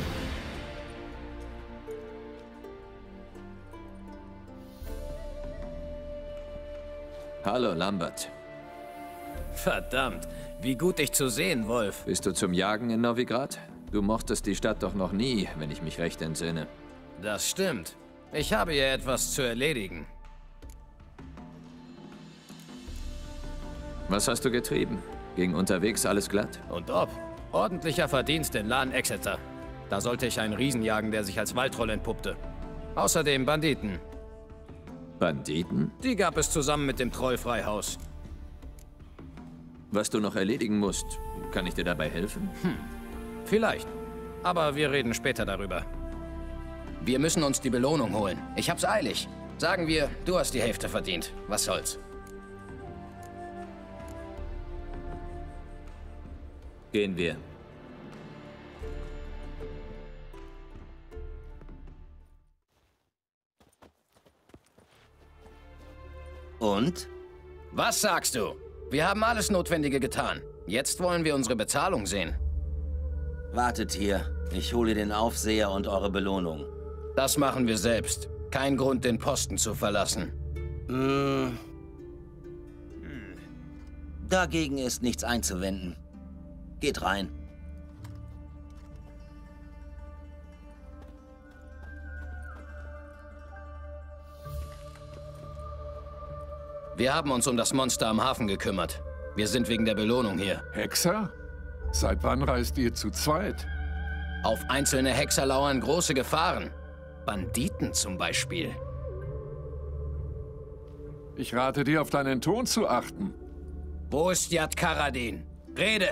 Hallo, Lambert. Verdammt, wie gut dich zu sehen, Wolf. Bist du zum Jagen in Novigrad? Du mochtest die Stadt doch noch nie, wenn ich mich recht entsinne. Das stimmt. Ich habe hier etwas zu erledigen. Was hast du getrieben? Ging unterwegs alles glatt? Und ob? Ordentlicher Verdienst in Lan Exeter. Da sollte ich einen Riesen jagen, der sich als Waldtroll entpuppte. Außerdem Banditen. Banditen? Die gab es zusammen mit dem Trollfreihaus. Was du noch erledigen musst, kann ich dir dabei helfen? Hm, vielleicht. Aber wir reden später darüber. Wir müssen uns die Belohnung holen. Ich hab's eilig. Sagen wir, du hast die Hälfte verdient. Was soll's? Gehen wir. Und? Was sagst du? Wir haben alles Notwendige getan. Jetzt wollen wir unsere Bezahlung sehen. Wartet hier. Ich hole den Aufseher und eure Belohnung. Das machen wir selbst. Kein Grund, den Posten zu verlassen. Hm. Dagegen ist nichts einzuwenden. Geht rein. Wir haben uns um das Monster am Hafen gekümmert. Wir sind wegen der Belohnung hier. Hexer? Seit wann reist ihr zu zweit? Auf einzelne Hexer lauern große Gefahren. Banditen zum Beispiel. Ich rate dir, auf deinen Ton zu achten. Wo ist Yat Karadin? Rede!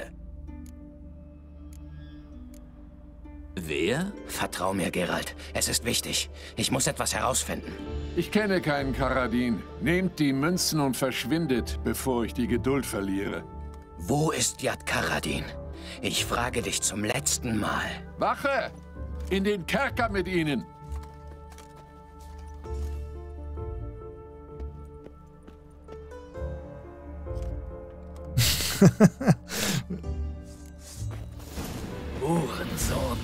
Wer? Vertrau mir, Geralt. Es ist wichtig. Ich muss etwas herausfinden. Ich kenne keinen Karadin. Nehmt die Münzen und verschwindet, bevor ich die Geduld verliere. Wo ist Yat Karadin? Ich frage dich zum letzten Mal. Wache! In den Kerker mit ihnen! Hurensohn.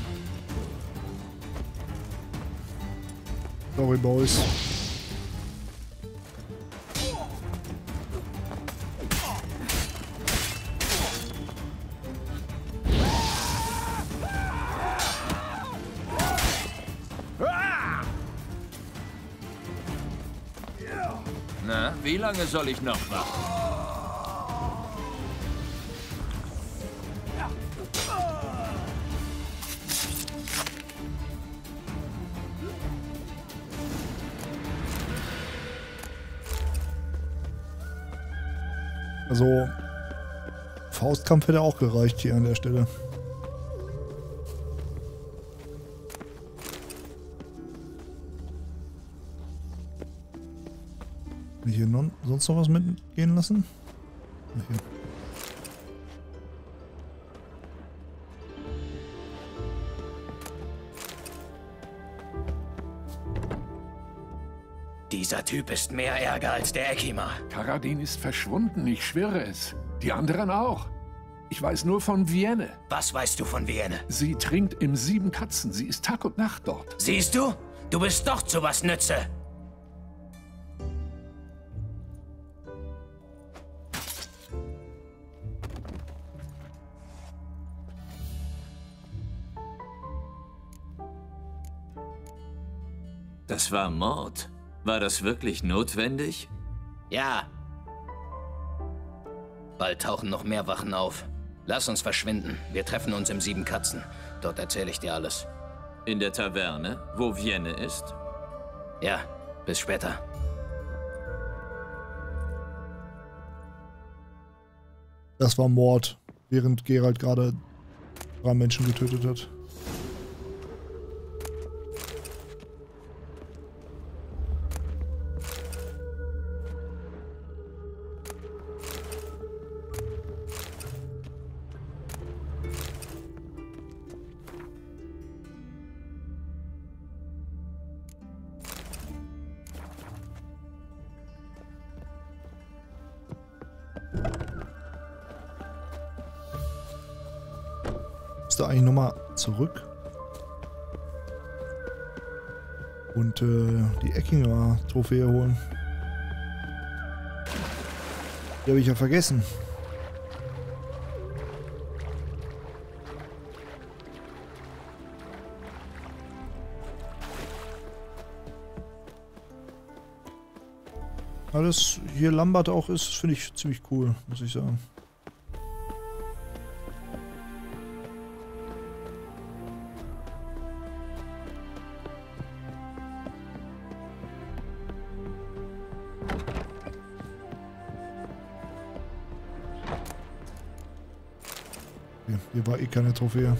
Sorry, Boys. Na, wie lange soll ich noch warten? Also, Faustkampf hätte auch gereicht hier an der Stelle. Kann ich hier non sonst noch was mitgehen lassen? Hier. Dieser Typ ist mehr Ärger als der Ekima. Karadin ist verschwunden, ich schwöre es. Die anderen auch. Ich weiß nur von Vienne. Was weißt du von Vienne? Sie trinkt im Sieben Katzen. Sie ist Tag und Nacht dort. Siehst du? Du bist doch zu was nütze. Das war Mord. War das wirklich notwendig? Ja. Bald tauchen noch mehr Wachen auf. Lass uns verschwinden. Wir treffen uns im Sieben Katzen. Dort erzähle ich dir alles. In der Taverne, wo Vienne ist? Ja, bis später. Das war Mord, während Geralt gerade drei Menschen getötet hat. Da eigentlich nochmal zurück und äh, die Eckinger Trophäe holen. Die habe ich ja vergessen. Alles hier Lambert auch ist, finde ich ziemlich cool, muss ich sagen. Hier war eh keine Trophäe.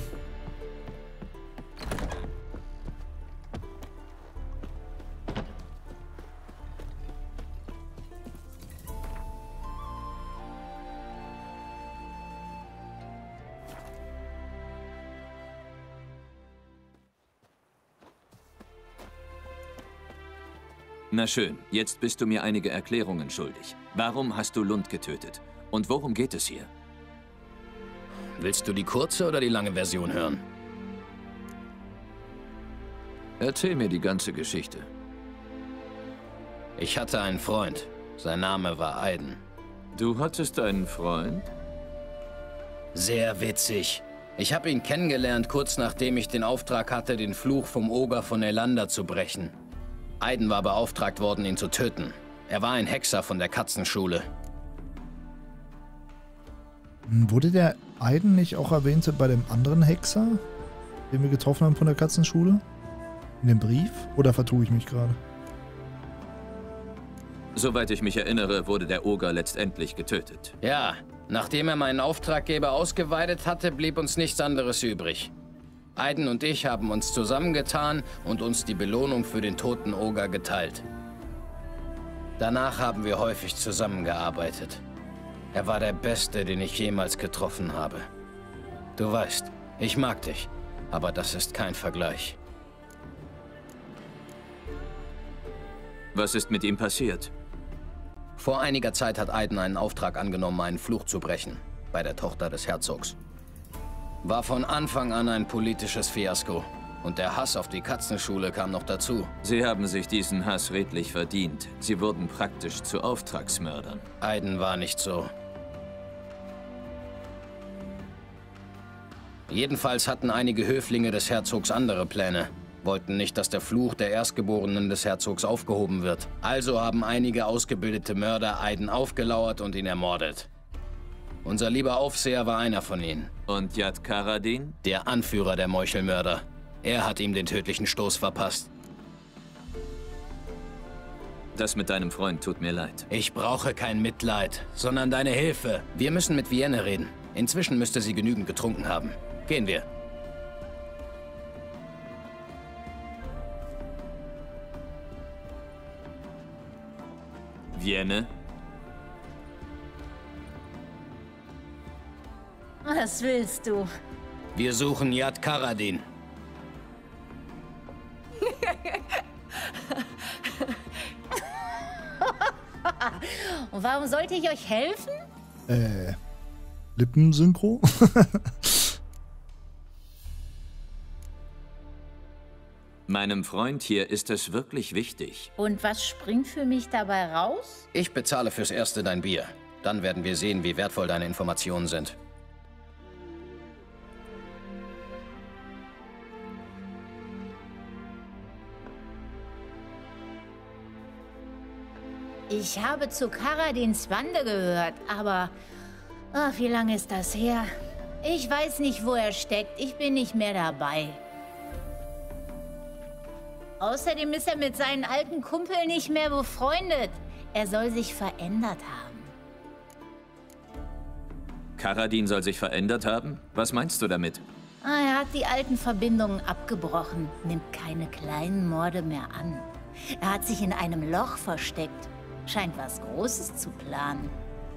Na schön, jetzt bist du mir einige Erklärungen schuldig. Warum hast du Lund getötet? Und worum geht es hier? Willst du die kurze oder die lange Version hören? Erzähl mir die ganze Geschichte. Ich hatte einen Freund. Sein Name war Aiden. Du hattest einen Freund? Sehr witzig. Ich habe ihn kennengelernt, kurz nachdem ich den Auftrag hatte, den Fluch vom Oger von Elander zu brechen. Aiden war beauftragt worden, ihn zu töten. Er war ein Hexer von der Katzenschule. Wurde der Aiden nicht auch erwähnt bei dem anderen Hexer, den wir getroffen haben von der Katzenschule? In dem Brief? Oder vertue ich mich gerade? Soweit ich mich erinnere, wurde der Oger letztendlich getötet. Ja, nachdem er meinen Auftraggeber ausgeweidet hatte, blieb uns nichts anderes übrig. Aiden und ich haben uns zusammengetan und uns die Belohnung für den toten Oger geteilt. Danach haben wir häufig zusammengearbeitet. Er war der Beste, den ich jemals getroffen habe. Du weißt, ich mag dich, aber das ist kein Vergleich. Was ist mit ihm passiert? Vor einiger Zeit hat Aiden einen Auftrag angenommen, einen Fluch zu brechen, bei der Tochter des Herzogs. War von Anfang an ein politisches Fiasko. Und der Hass auf die Katzenschule kam noch dazu. Sie haben sich diesen Hass redlich verdient. Sie wurden praktisch zu Auftragsmördern. Aiden war nicht so. Jedenfalls hatten einige Höflinge des Herzogs andere Pläne. Wollten nicht, dass der Fluch der Erstgeborenen des Herzogs aufgehoben wird. Also haben einige ausgebildete Mörder Aiden aufgelauert und ihn ermordet. Unser lieber Aufseher war einer von ihnen. Und Jad Karadin? Der Anführer der Meuchelmörder. Er hat ihm den tödlichen Stoß verpasst. Das mit deinem Freund tut mir leid. Ich brauche kein Mitleid, sondern deine Hilfe. Wir müssen mit Vienne reden. Inzwischen müsste sie genügend getrunken haben. Gehen wir. Vienne? Was willst du? Wir suchen Yad Karadin. Und warum sollte ich euch helfen? Äh, Lippensynchro? Meinem Freund hier ist es wirklich wichtig. Und was springt für mich dabei raus? Ich bezahle fürs Erste dein Bier. Dann werden wir sehen, wie wertvoll deine Informationen sind. Ich habe zu Karadins Bande gehört, aber... Oh, wie lange ist das her? Ich weiß nicht, wo er steckt. Ich bin nicht mehr dabei. Außerdem ist er mit seinen alten Kumpeln nicht mehr befreundet. Er soll sich verändert haben. Karadin soll sich verändert haben? Was meinst du damit? Ah, er hat die alten Verbindungen abgebrochen, nimmt keine kleinen Morde mehr an. Er hat sich in einem Loch versteckt. Scheint was Großes zu planen.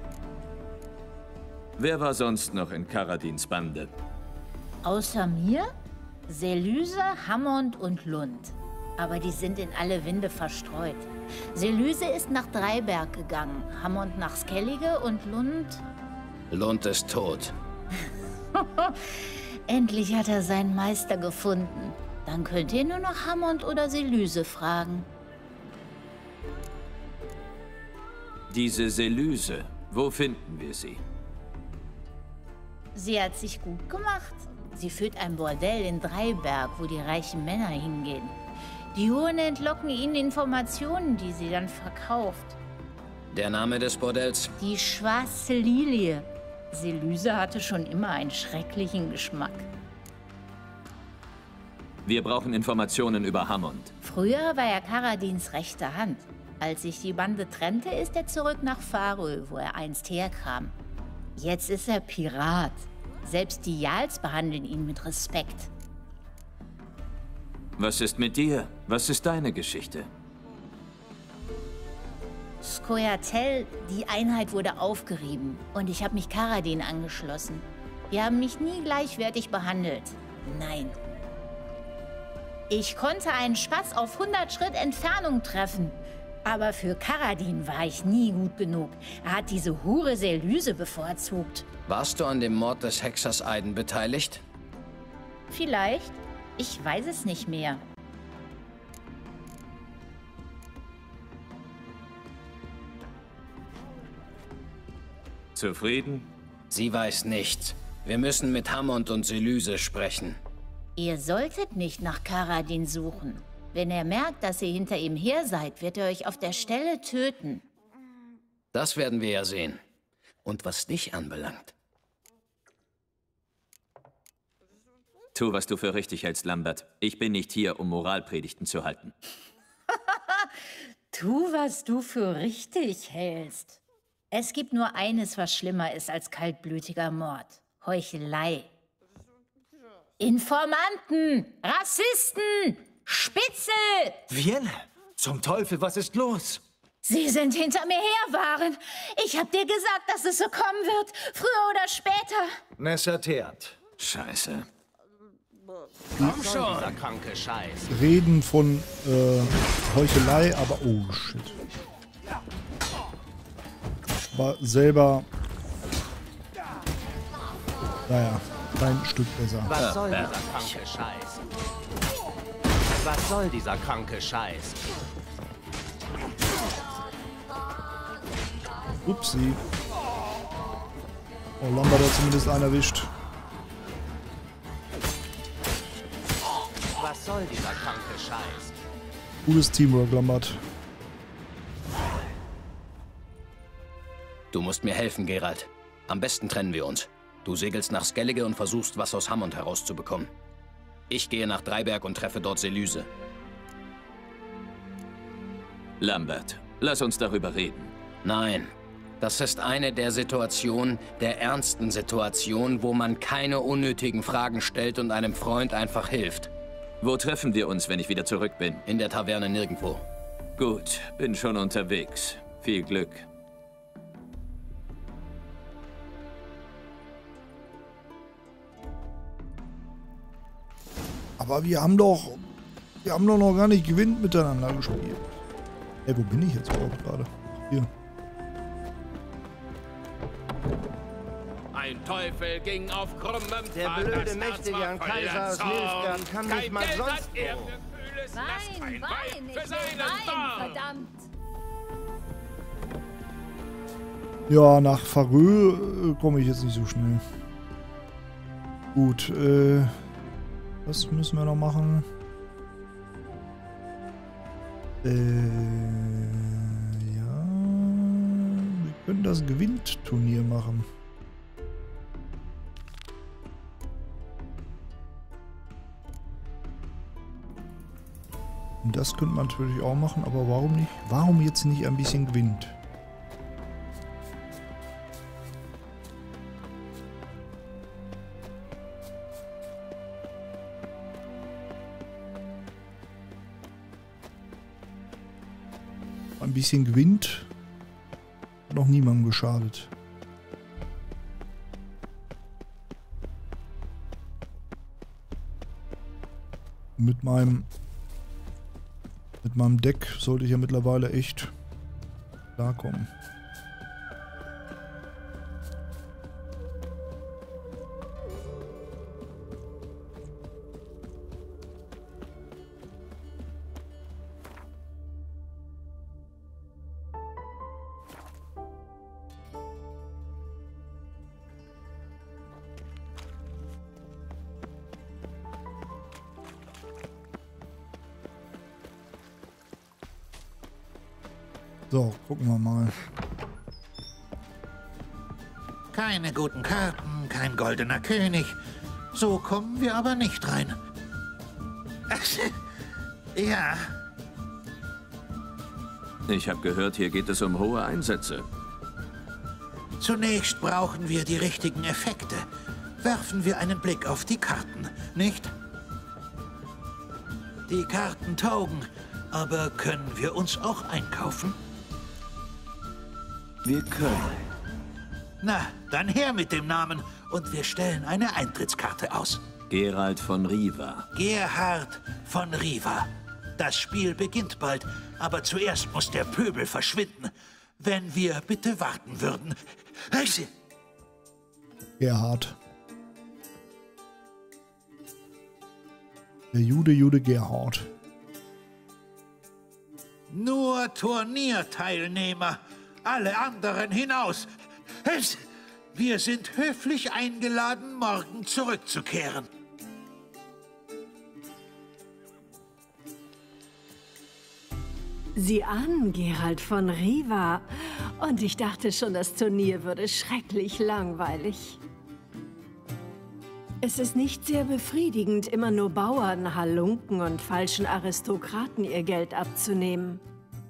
Wer war sonst noch in Karadins Bande? Außer mir? Selyse, Hammond und Lund. Aber die sind in alle Winde verstreut. Selyse ist nach Dreiberg gegangen, Hammond nach Skellige und Lund... Lund ist tot. Endlich hat er seinen Meister gefunden. Dann könnt ihr nur noch Hammond oder Selyse fragen. Diese Selyse, wo finden wir sie? Sie hat sich gut gemacht. Sie führt ein Bordell in Dreiberg, wo die reichen Männer hingehen. Die Huren entlocken ihnen Informationen, die sie dann verkauft. Der Name des Bordells? Die Schwarze Lilie. Selyse hatte schon immer einen schrecklichen Geschmack. Wir brauchen Informationen über Hammond. Früher war er Karadins rechte Hand. Als sich die Bande trennte, ist er zurück nach Farö, wo er einst herkam. Jetzt ist er Pirat. Selbst die Jarls behandeln ihn mit Respekt. Was ist mit dir? Was ist deine Geschichte? Skoyatel, die Einheit wurde aufgerieben und ich habe mich Karadin angeschlossen. Wir haben mich nie gleichwertig behandelt. Nein. Ich konnte einen Spatz auf hundert Schritt Entfernung treffen. Aber für Karadin war ich nie gut genug. Er hat diese Hure Selyse bevorzugt. Warst du an dem Mord des Hexers Aiden beteiligt? Vielleicht. Ich weiß es nicht mehr. Zufrieden? Sie weiß nichts. Wir müssen mit Hammond und Selyse sprechen. Ihr solltet nicht nach Karadin suchen. Wenn er merkt, dass ihr hinter ihm her seid, wird er euch auf der Stelle töten. Das werden wir ja sehen. Und was dich anbelangt. Tu, was du für richtig hältst, Lambert. Ich bin nicht hier, um Moralpredigten zu halten. Tu, was du für richtig hältst. Es gibt nur eines, was schlimmer ist als kaltblütiger Mord. Heuchelei. Informanten! Rassisten! Spitzel! Vienne! Zum Teufel, was ist los? Sie sind hinter mir her, Waren. Ich hab dir gesagt, dass es so kommen wird. Früher oder später. Nessertert. Scheiße. Komm schon, dieser kranke Scheiß. Reden von äh, Heuchelei, aber oh shit. War selber, naja, kein Stück besser. Was soll dieser kranke Scheiß? Was soll dieser kranke Scheiß? Upsi. Oh, Lambert hat zumindest einen erwischt. Was soll dieser kranke Scheiß? Gutes Teamwork, Lambert. Du musst mir helfen, Geralt. Am besten trennen wir uns. Du segelst nach Skellige und versuchst, was aus Hammond herauszubekommen. Ich gehe nach Dreiberg und treffe dort Selyse. Lambert, Lass uns darüber reden. Nein. Das ist eine der Situationen, der ernsten Situationen, wo man keine unnötigen Fragen stellt und einem Freund einfach hilft. Wo treffen wir uns, wenn ich wieder zurück bin? In der Taverne nirgendwo. Gut, bin schon unterwegs. Viel Glück. Aber wir haben doch... Wir haben doch noch gar nicht gewinnt miteinander gespielt. Ey, wo bin ich jetzt überhaupt gerade? Hier. Ein Teufel ging auf krummem Pfad. Der blöde mächtige an Kaiser aus Nilfgaard kann nicht mal sonst wo. Wein, Wein, ich will Wein, verdammt. Ja, nach Farö äh, komme ich jetzt nicht so schnell. Gut, äh... was müssen wir noch machen? Äh... Ja... Wir können das Gewindturnier machen. Und das könnte man natürlich auch machen, aber warum nicht? Warum jetzt nicht ein bisschen Gewinn? Ein bisschen gewinnt, hat noch niemandem geschadet. Mit meinem mit meinem Deck sollte ich ja mittlerweile echt klarkommen. So, gucken wir mal. Keine guten Karten, kein goldener König. So kommen wir aber nicht rein. Ja. Ich habe gehört, hier geht es um hohe Einsätze. Zunächst brauchen wir die richtigen Effekte. Werfen wir einen Blick auf die Karten, nicht? Die Karten taugen, aber können wir uns auch einkaufen? Wir können. Na, dann her mit dem Namen und wir stellen eine Eintrittskarte aus. Geralt von Riva. Gerhard von Riva. Das Spiel beginnt bald, aber zuerst muss der Pöbel verschwinden. Wenn wir bitte warten würden. Gerhard. Der Jude, Jude Gerhard. Nur Turnierteilnehmer. Alle anderen hinaus. Wir sind höflich eingeladen, morgen zurückzukehren. Sieh an, Geralt von Riva. Und ich dachte schon, das Turnier würde schrecklich langweilig. Es ist nicht sehr befriedigend, immer nur Bauern, Halunken und falschen Aristokraten ihr Geld abzunehmen.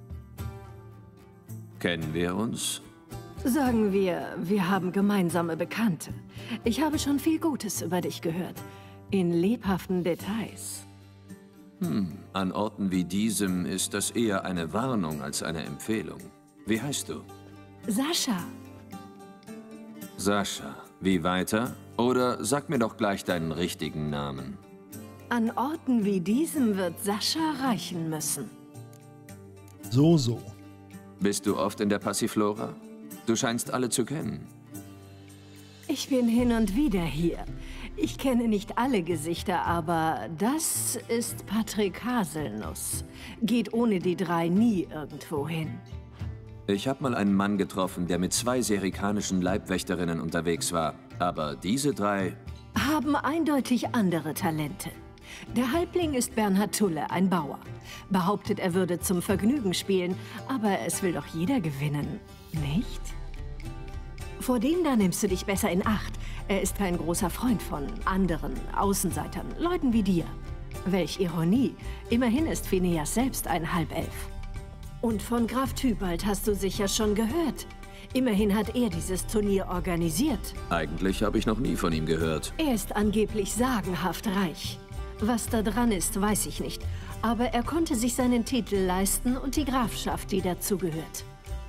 Kennen wir uns? Sagen wir, wir haben gemeinsame Bekannte. Ich habe schon viel Gutes über dich gehört. In lebhaften Details. Hm, an Orten wie diesem ist das eher eine Warnung als eine Empfehlung. Wie heißt du? Sascha. Sascha. Wie weiter? Oder sag mir doch gleich deinen richtigen Namen. An Orten wie diesem wird Sascha reichen müssen. So, so. Bist du oft in der Passiflora? Du scheinst alle zu kennen. Ich bin hin und wieder hier. Ich kenne nicht alle Gesichter, aber das ist Patrick Haselnuss. Geht ohne die drei nie irgendwo hin. Ich habe mal einen Mann getroffen, der mit zwei serikanischen Leibwächterinnen unterwegs war. Aber diese drei... haben eindeutig andere Talente. Der Halbling ist Bernhard Tulle, ein Bauer. Behauptet, er würde zum Vergnügen spielen, aber es will doch jeder gewinnen, nicht? Vor dem da nimmst du dich besser in Acht. Er ist kein großer Freund von anderen Außenseitern, Leuten wie dir. Welch Ironie. Immerhin ist Phineas selbst ein Halbelf. Und von Graf Tybalt hast du sicher schon gehört. Immerhin hat er dieses Turnier organisiert. Eigentlich habe ich noch nie von ihm gehört. Er ist angeblich sagenhaft reich. Was da dran ist, weiß ich nicht. Aber er konnte sich seinen Titel leisten und die Grafschaft, die dazugehört.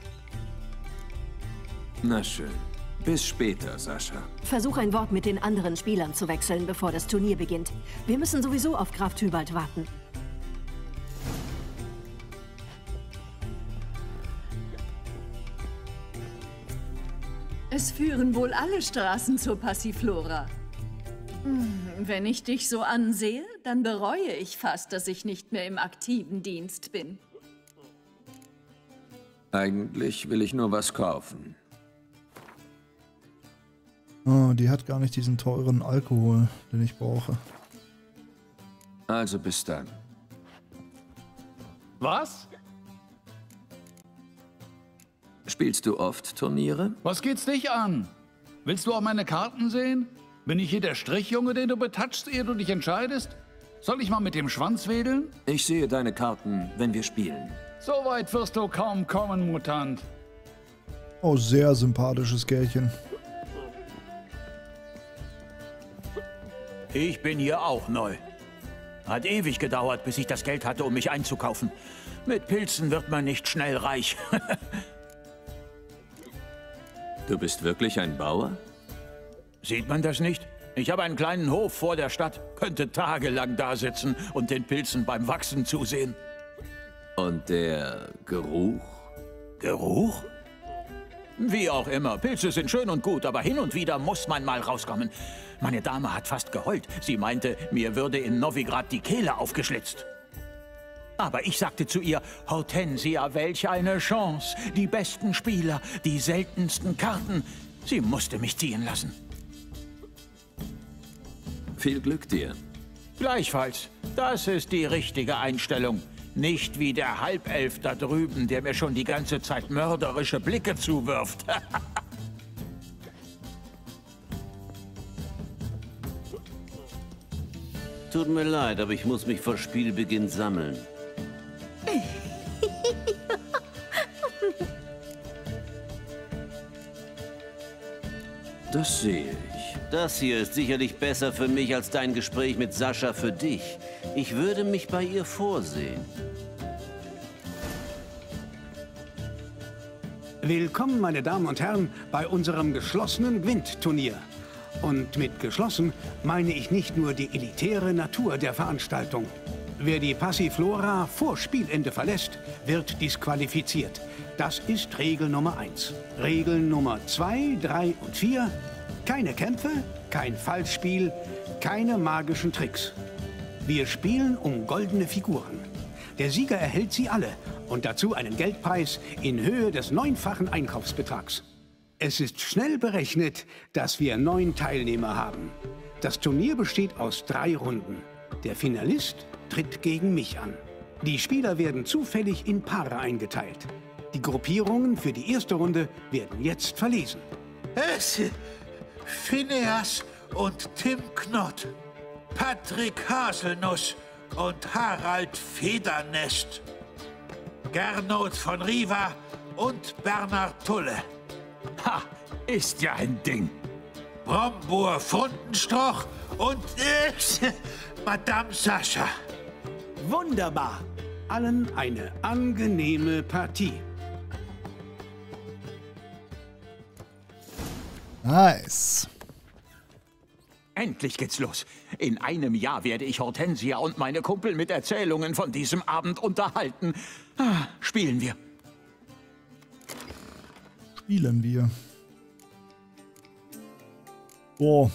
Na schön. Bis später, Sascha. Versuch ein Wort mit den anderen Spielern zu wechseln, bevor das Turnier beginnt. Wir müssen sowieso auf Graf Tybalt warten. Es führen wohl alle Straßen zur Passiflora. Hm, wenn ich dich so ansehe, dann bereue ich fast, dass ich nicht mehr im aktiven Dienst bin. Eigentlich will ich nur was kaufen. Oh, die hat gar nicht diesen teuren Alkohol, den ich brauche. Also bis dann. Was? Spielst du oft Turniere? Was geht's dich an? Willst du auch meine Karten sehen? Bin ich hier der Strichjunge, den du betatschst, ehe du dich entscheidest? Soll ich mal mit dem Schwanz wedeln? Ich sehe deine Karten, wenn wir spielen. So weit wirst du kaum kommen, Mutant. Oh, sehr sympathisches Kerlchen. Ich bin hier auch neu. Hat ewig gedauert, bis ich das Geld hatte, um mich einzukaufen. Mit Pilzen wird man nicht schnell reich. Du bist wirklich ein Bauer? Sieht man das nicht? Ich habe einen kleinen Hof vor der Stadt, könnte tagelang da sitzen und den Pilzen beim Wachsen zusehen. Und der Geruch? Geruch? Wie auch immer, Pilze sind schön und gut, aber hin und wieder muss man mal rauskommen. Meine Dame hat fast geheult. Sie meinte, mir würde in Novigrad die Kehle aufgeschlitzt. Aber ich sagte zu ihr, Hortensia, welch eine Chance. Die besten Spieler, die seltensten Karten. Sie musste mich ziehen lassen. Viel Glück dir. Gleichfalls. Das ist die richtige Einstellung. Nicht wie der Halbelf da drüben, der mir schon die ganze Zeit mörderische Blicke zuwirft. Tut mir leid, aber ich muss mich vor Spielbeginn sammeln. Das sehe ich. Das hier ist sicherlich besser für mich als dein Gespräch mit Sascha für dich. Ich würde mich bei ihr vorsehen. Willkommen, meine Damen und Herren, bei unserem geschlossenen Gwent-Turnier. Und mit geschlossen meine ich nicht nur die elitäre Natur der Veranstaltung. Wer die Passiflora vor Spielende verlässt, wird disqualifiziert. Das ist Regel Nummer eins. Regel Nummer zwei, drei und vier. Keine Kämpfe, kein Fallspiel, keine magischen Tricks. Wir spielen um goldene Figuren. Der Sieger erhält sie alle und dazu einen Geldpreis in Höhe des neunfachen Einkaufsbetrags. Es ist schnell berechnet, dass wir neun Teilnehmer haben. Das Turnier besteht aus drei Runden. Der Finalist tritt gegen mich an. Die Spieler werden zufällig in Paare eingeteilt. Die Gruppierungen für die erste Runde werden jetzt verlesen. Es, Phineas und Tim Knott, Patrick Haselnuss und Harald Federnest, Gernot von Riva und Bernhard Tulle. Ha, ist ja ein Ding. Brombour Frundenstroch und äh, Madame Sascha. Wunderbar. Allen eine angenehme Partie. Nice. Endlich geht's los. In einem Jahr werde ich Hortensia und meine Kumpel mit Erzählungen von diesem Abend unterhalten. Ah, spielen wir. Spielen wir. Boah.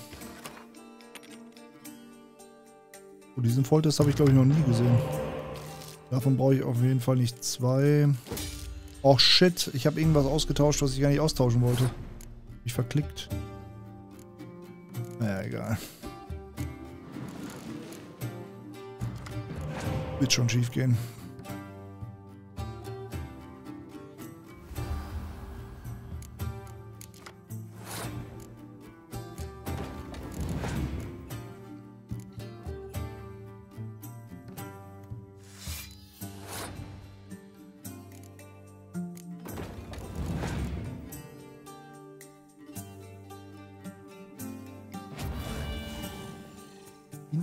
Oh, diesen Volltest habe ich, glaube ich, noch nie gesehen. Davon brauche ich auf jeden Fall nicht zwei. Oh shit, ich habe irgendwas ausgetauscht, was ich gar nicht austauschen wollte. Ich verklickt. Naja, egal. Wird schon schief gehen.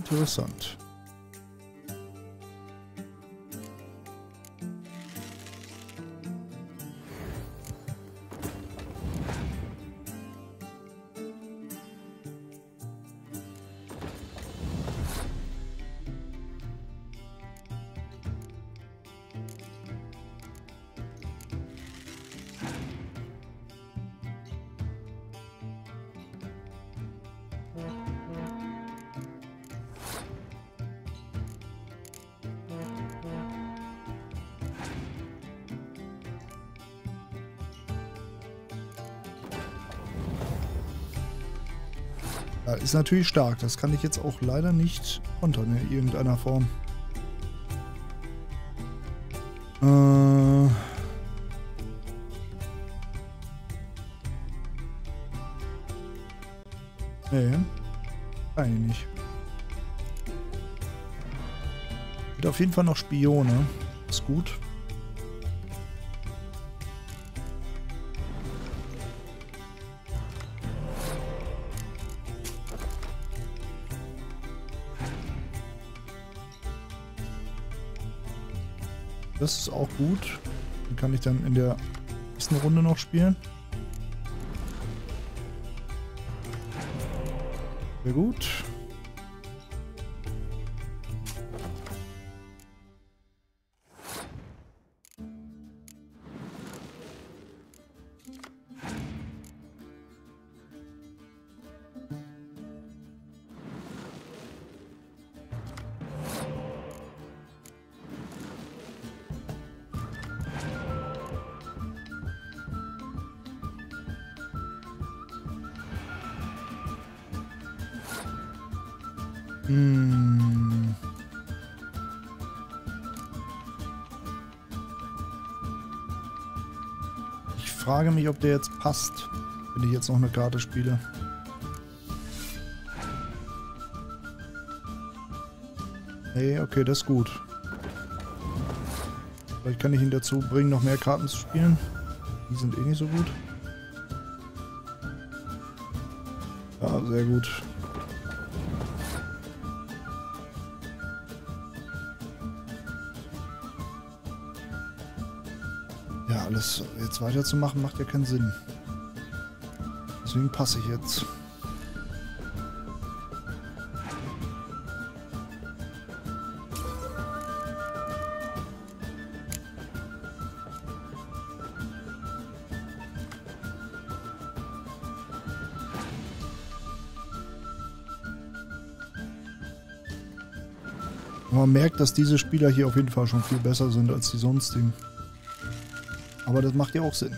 Interessant. Ja, ist natürlich stark. Das kann ich jetzt auch leider nicht kontern in irgendeiner Form. Äh... Nee. Kann ich nicht. Wird auf jeden Fall noch Spione. Ist gut. Das ist auch gut. Den kann ich dann in der nächsten Runde noch spielen. Sehr gut. Hm. Ich frage mich, ob der jetzt passt, wenn ich jetzt noch eine Karte spiele. Nee, okay, das ist gut. Vielleicht kann ich ihn dazu bringen, noch mehr Karten zu spielen. Die sind eh nicht so gut. Ja, sehr gut. Ja, alles jetzt weiterzumachen macht ja keinen Sinn. Deswegen passe ich jetzt. Man merkt, dass diese Spieler hier auf jeden Fall schon viel besser sind als die sonstigen. Aber das macht ja auch Sinn.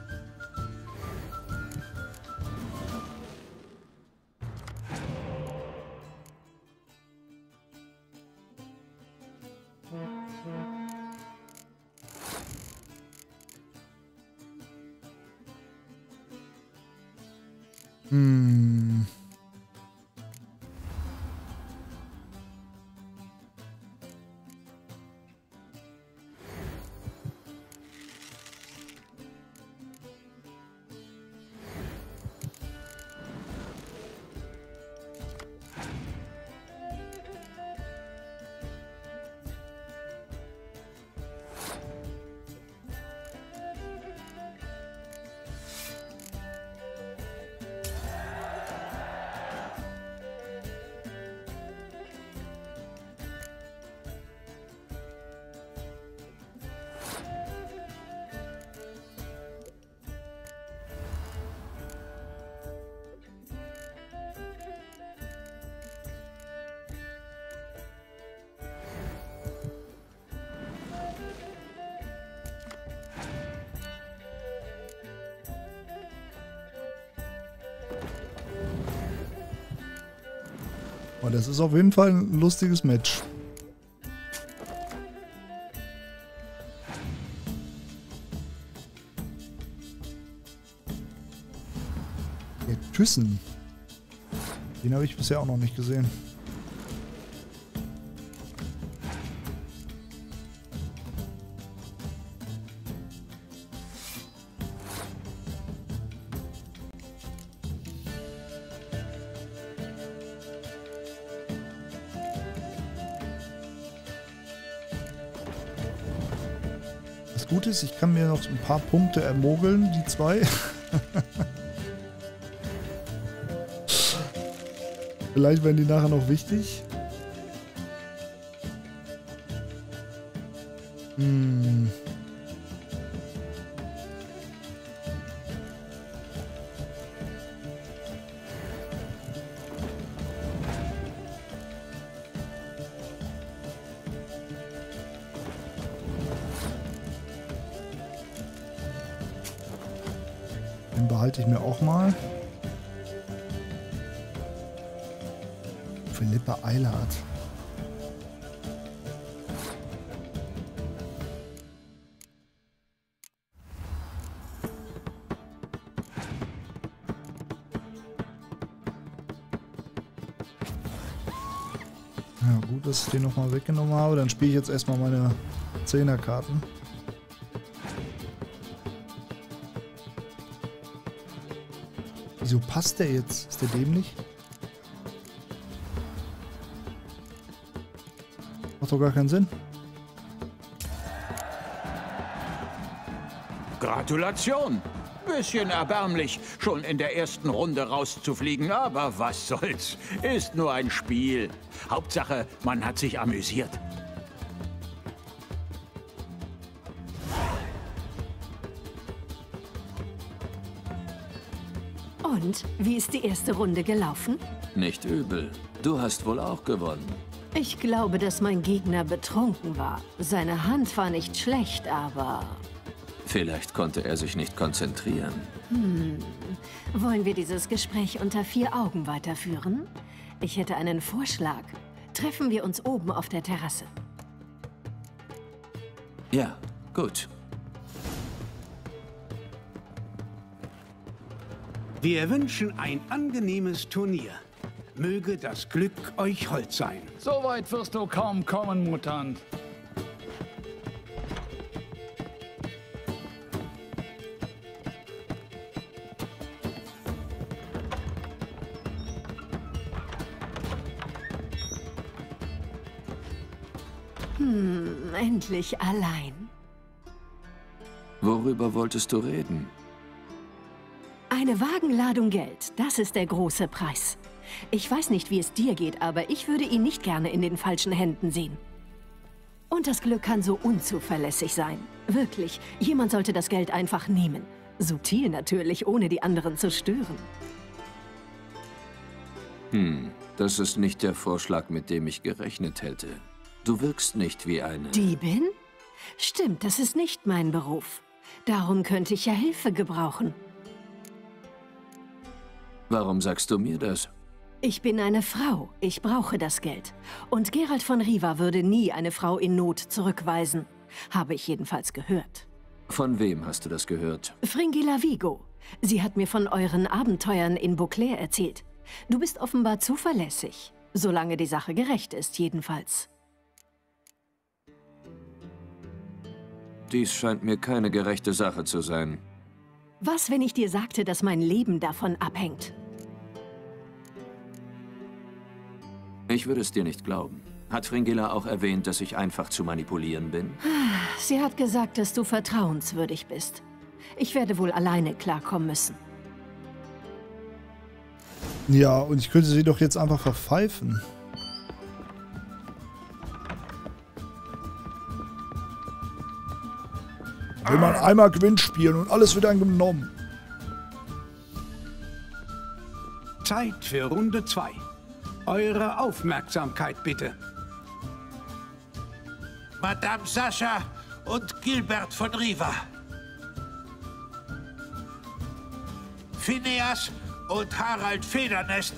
Hm. Oh, das ist auf jeden Fall ein lustiges Match. Der Thyssen. Den habe ich bisher auch noch nicht gesehen. gut ist, ich kann mir noch ein paar Punkte ermogeln, die zwei. Vielleicht werden die nachher noch wichtig. Hm. Den behalte ich mir auch mal. Philippa Eilert. Ja, gut, dass ich den nochmal weggenommen habe. Dann spiele ich jetzt erstmal meine Zehnerkarten. Wieso passt der jetzt? Ist der dämlich? Macht doch gar keinen Sinn. Gratulation! Bisschen erbärmlich, schon in der ersten Runde rauszufliegen, aber was soll's? Ist nur ein Spiel. Hauptsache, man hat sich amüsiert. Und, wie ist die erste Runde gelaufen? Nicht übel. Du hast wohl auch gewonnen. Ich glaube, dass mein Gegner betrunken war. Seine Hand war nicht schlecht, aber... Vielleicht konnte er sich nicht konzentrieren. Hm. Wollen wir dieses Gespräch unter vier Augen weiterführen? Ich hätte einen Vorschlag. Treffen wir uns oben auf der Terrasse. Ja, gut. Wir wünschen ein angenehmes Turnier. Möge das Glück euch hold sein. So weit wirst du kaum kommen, Mutant. Hm, endlich allein. Worüber wolltest du reden? Eine Wagenladung Geld, das ist der große Preis. Ich weiß nicht, wie es dir geht, aber ich würde ihn nicht gerne in den falschen Händen sehen. Und das Glück kann so unzuverlässig sein. Wirklich, jemand sollte das Geld einfach nehmen. Subtil natürlich, ohne die anderen zu stören. Hm, das ist nicht der Vorschlag, mit dem ich gerechnet hätte. Du wirkst nicht wie eine... Diebin? Stimmt, das ist nicht mein Beruf. Darum könnte ich ja Hilfe gebrauchen. Warum sagst du mir das? Ich bin eine Frau. Ich brauche das Geld. Und Geralt von Riva würde nie eine Frau in Not zurückweisen. Habe ich jedenfalls gehört. Von wem hast du das gehört? Fringilla Vigo. Sie hat mir von euren Abenteuern in Beauclair erzählt. Du bist offenbar zuverlässig. Solange die Sache gerecht ist, jedenfalls. Dies scheint mir keine gerechte Sache zu sein. Was, wenn ich dir sagte, dass mein Leben davon abhängt? Ich würde es dir nicht glauben. Hat Fringilla auch erwähnt, dass ich einfach zu manipulieren bin? Sie hat gesagt, dass du vertrauenswürdig bist. Ich werde wohl alleine klarkommen müssen. Ja, und ich könnte sie doch jetzt einfach verpfeifen. Will man einmal Gewinn spielen und alles wird dann genommen. Zeit für Runde zwei. Eure Aufmerksamkeit bitte. Madame Sascha und Gilbert von Riva. Phineas und Harald Federnest.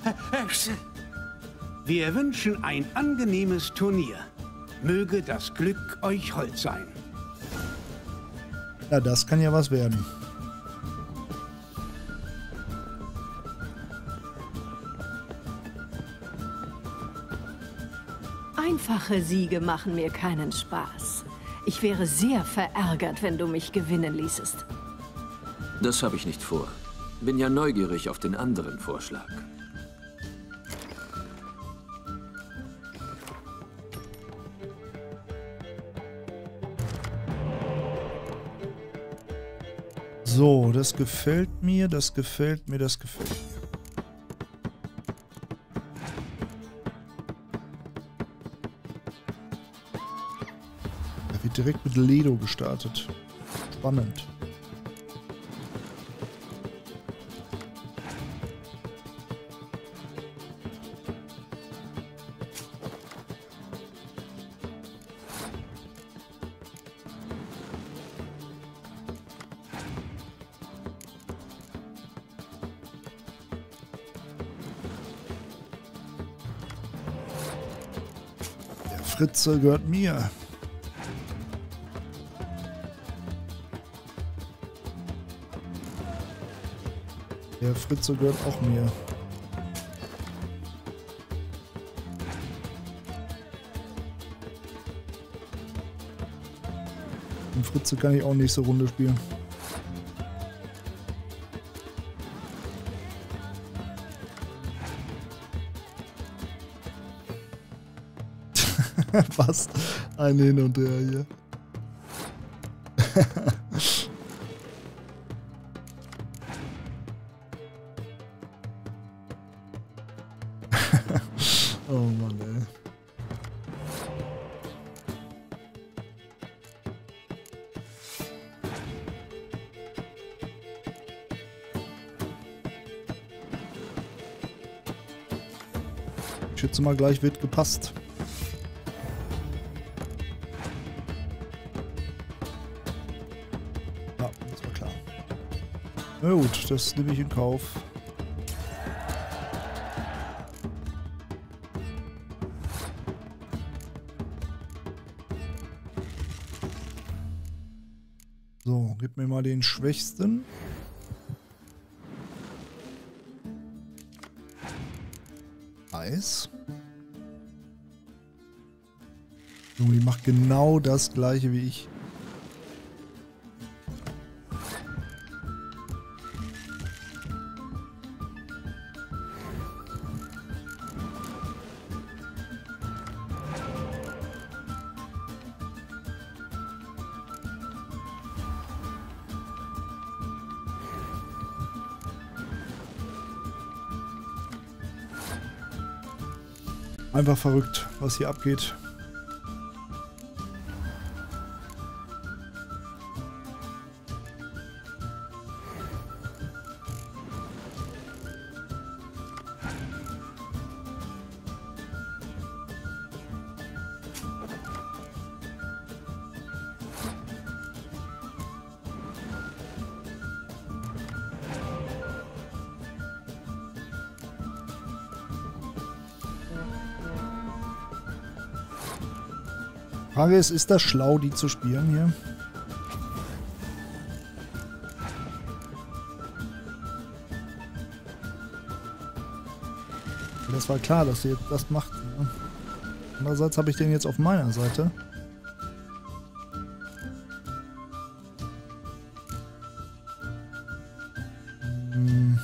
Wir wünschen ein angenehmes Turnier. Möge das Glück euch hold sein. Ja, das kann ja was werden. Einfache Siege machen mir keinen Spaß. Ich wäre sehr verärgert, wenn du mich gewinnen ließest. Das habe ich nicht vor. Bin ja neugierig auf den anderen Vorschlag. So, das gefällt mir, das gefällt mir, das gefällt mir. Er wird direkt mit Ledo gestartet. Spannend. Fritze gehört mir. Der Fritze gehört auch mir. Den Fritze kann ich auch nächste Runde spielen. Was? Ein Hin und Her hier. Oh Mann, ey. Ich schätze mal, gleich wird gepasst. Na gut, das nehme ich in Kauf. So, gib mir mal den Schwächsten. Eis. Junge, die macht genau das gleiche wie ich. Einfach verrückt, was hier abgeht. Frage ist, ist das schlau, die zu spielen hier? Das war klar, dass sie jetzt das macht. Ne? Andererseits habe ich den jetzt auf meiner Seite. Hm.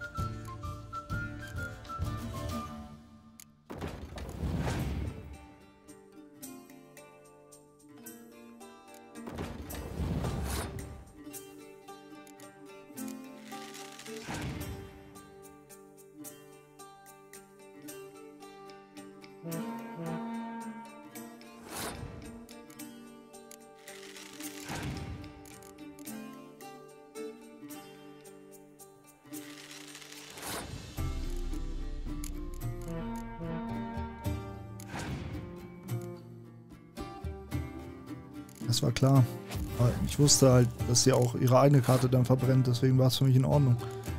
Das war klar. Aber ich wusste halt, dass sie auch ihre eigene Karte dann verbrennt, deswegen war es für mich in Ordnung.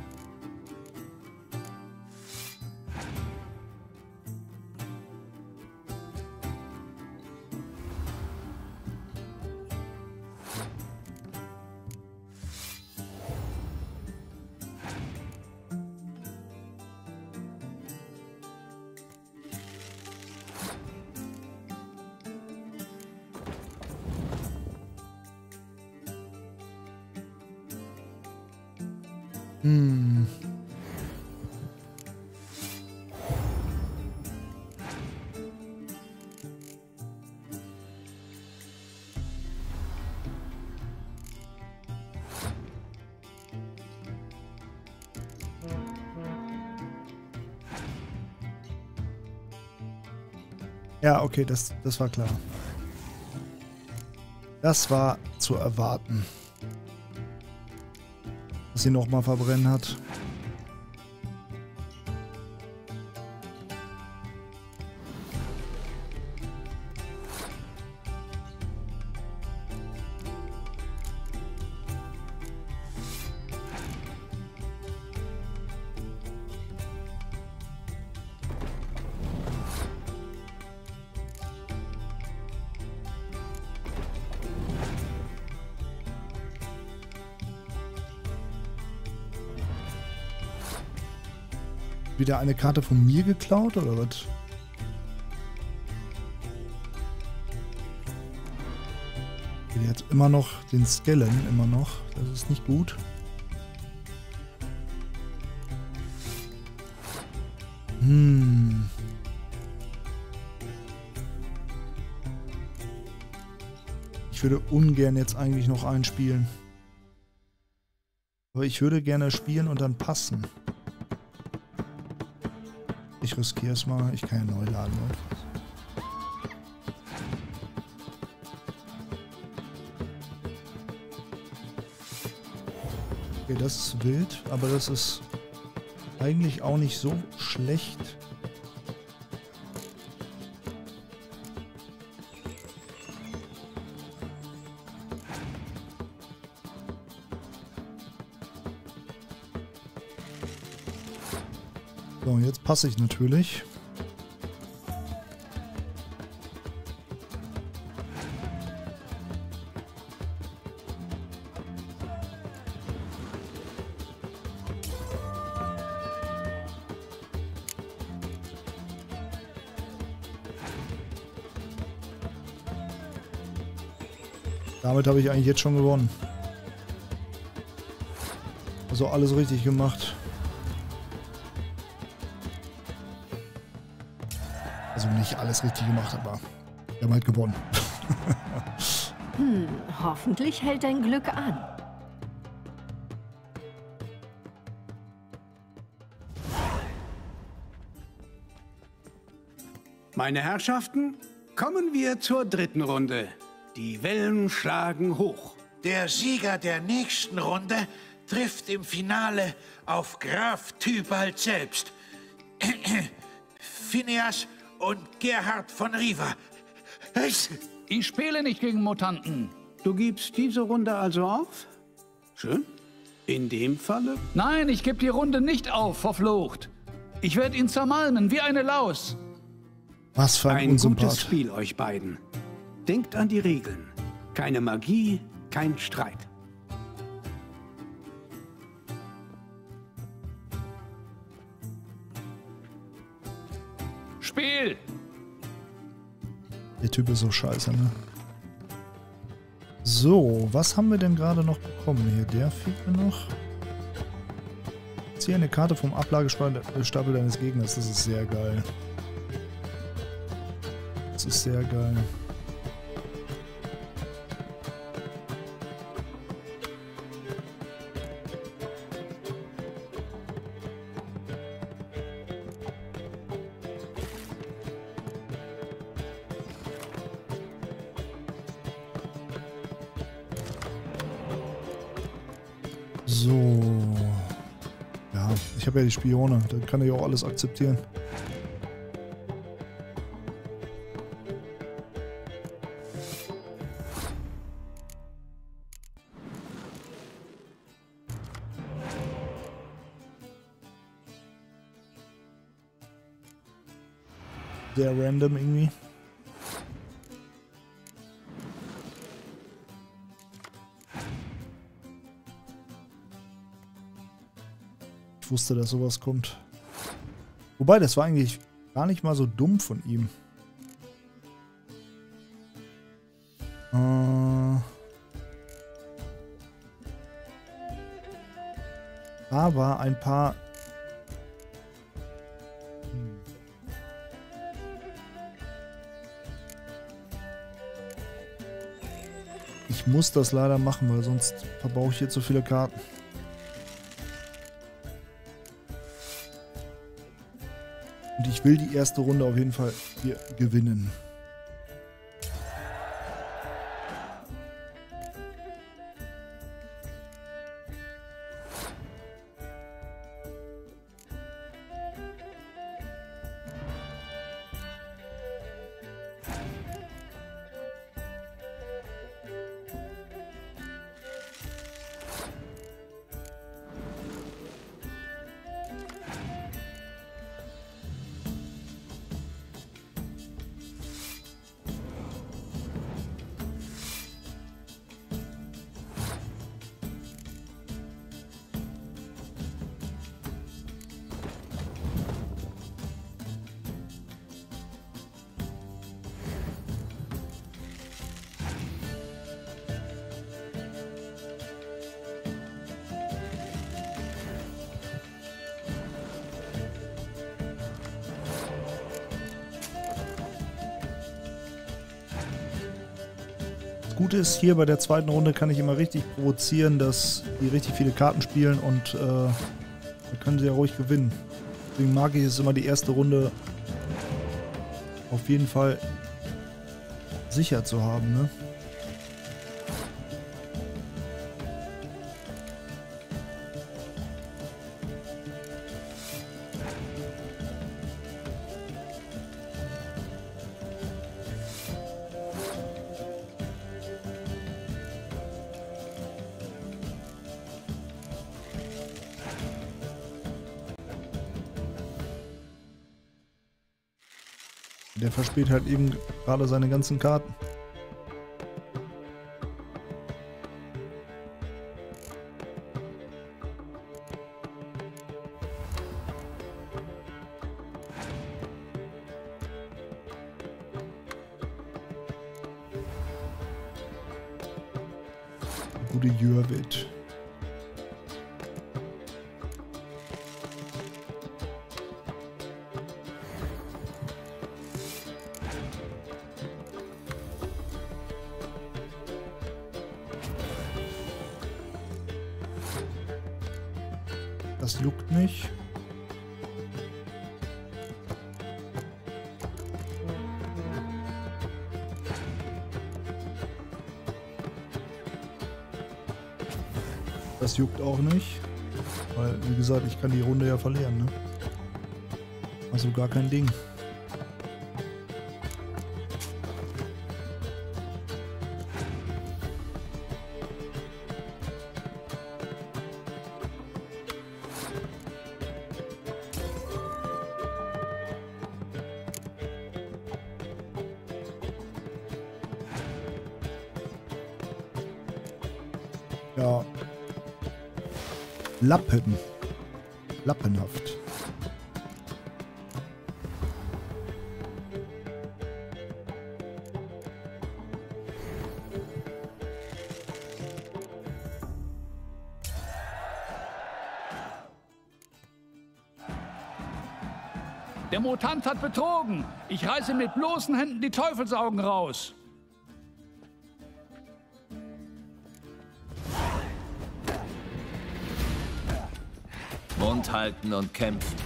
Hm. Ja, okay, das, das war klar. Das war zu erwarten. Dass sie nochmal verbrennen hat. Wieder eine Karte von mir geklaut, oder was? Die hat immer noch den Skellen, immer noch. Das ist nicht gut. Hm. Ich würde ungern jetzt eigentlich noch einspielen. Aber ich würde gerne spielen und dann passen. Ich riskiere es mal. Ich kann ja neu laden. Okay, das ist wild, aber das ist eigentlich auch nicht so schlecht. So, jetzt passe ich natürlich. Damit habe ich eigentlich jetzt schon gewonnen. Also alles richtig gemacht. Also nicht alles richtig gemacht, aber wir haben halt gewonnen. Hm, hoffentlich hält dein Glück an. Meine Herrschaften, kommen wir zur dritten Runde. Die Wellen schlagen hoch. Der Sieger der nächsten Runde trifft im Finale auf Graf Tybalt selbst. Phineas und Gerhard von Riva. Ich spiele nicht gegen Mutanten. Du gibst diese Runde also auf? Schön. In dem Falle? Nein, ich gebe die Runde nicht auf, verflucht. Ich werde ihn zermalmen wie eine Laus. Was für ein, ein Unsympath. Gutes Spiel euch beiden. Denkt an die Regeln. Keine Magie, kein Streit. Spiel! Der Typ ist so scheiße, ne? So, was haben wir denn gerade noch bekommen hier? Der fehlt mir noch. Ziehe eine Karte vom Ablagestapel deines Gegners. Das ist sehr geil. Das ist sehr geil. So. Ja, ich habe ja die Spione. Dann kann ich auch alles akzeptieren. Sehr random irgendwie. Ich wusste, dass sowas kommt. Wobei, das war eigentlich gar nicht mal so dumm von ihm. Äh Aber ein paar... Hm. Ich muss das leider machen, weil sonst verbaue ich hier zu viele Karten. Und ich will die erste Runde auf jeden Fall hier gewinnen. Das Gute ist, hier bei der zweiten Runde kann ich immer richtig provozieren, dass die richtig viele Karten spielen und äh, da können sie ja ruhig gewinnen. Deswegen mag ich es immer, die erste Runde auf jeden Fall sicher zu haben, ne? Der verspielt halt eben gerade seine ganzen Karten. Der gute Jörwit. Das juckt nicht. Das juckt auch nicht. Weil, wie gesagt, ich kann die Runde ja verlieren, ne? Also gar kein Ding. Ja. Lappen. Lappenhaft. Der Mutant hat betrogen. Ich reiße mit bloßen Händen die Teufelsaugen raus. Mund halten und kämpfen.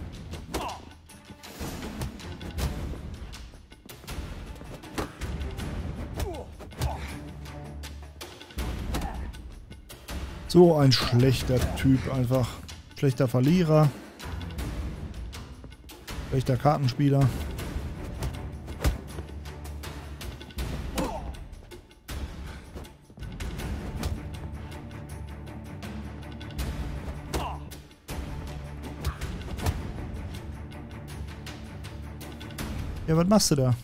So ein schlechter Typ einfach. Schlechter Verlierer. Schlechter Kartenspieler. Ja, was machst du da?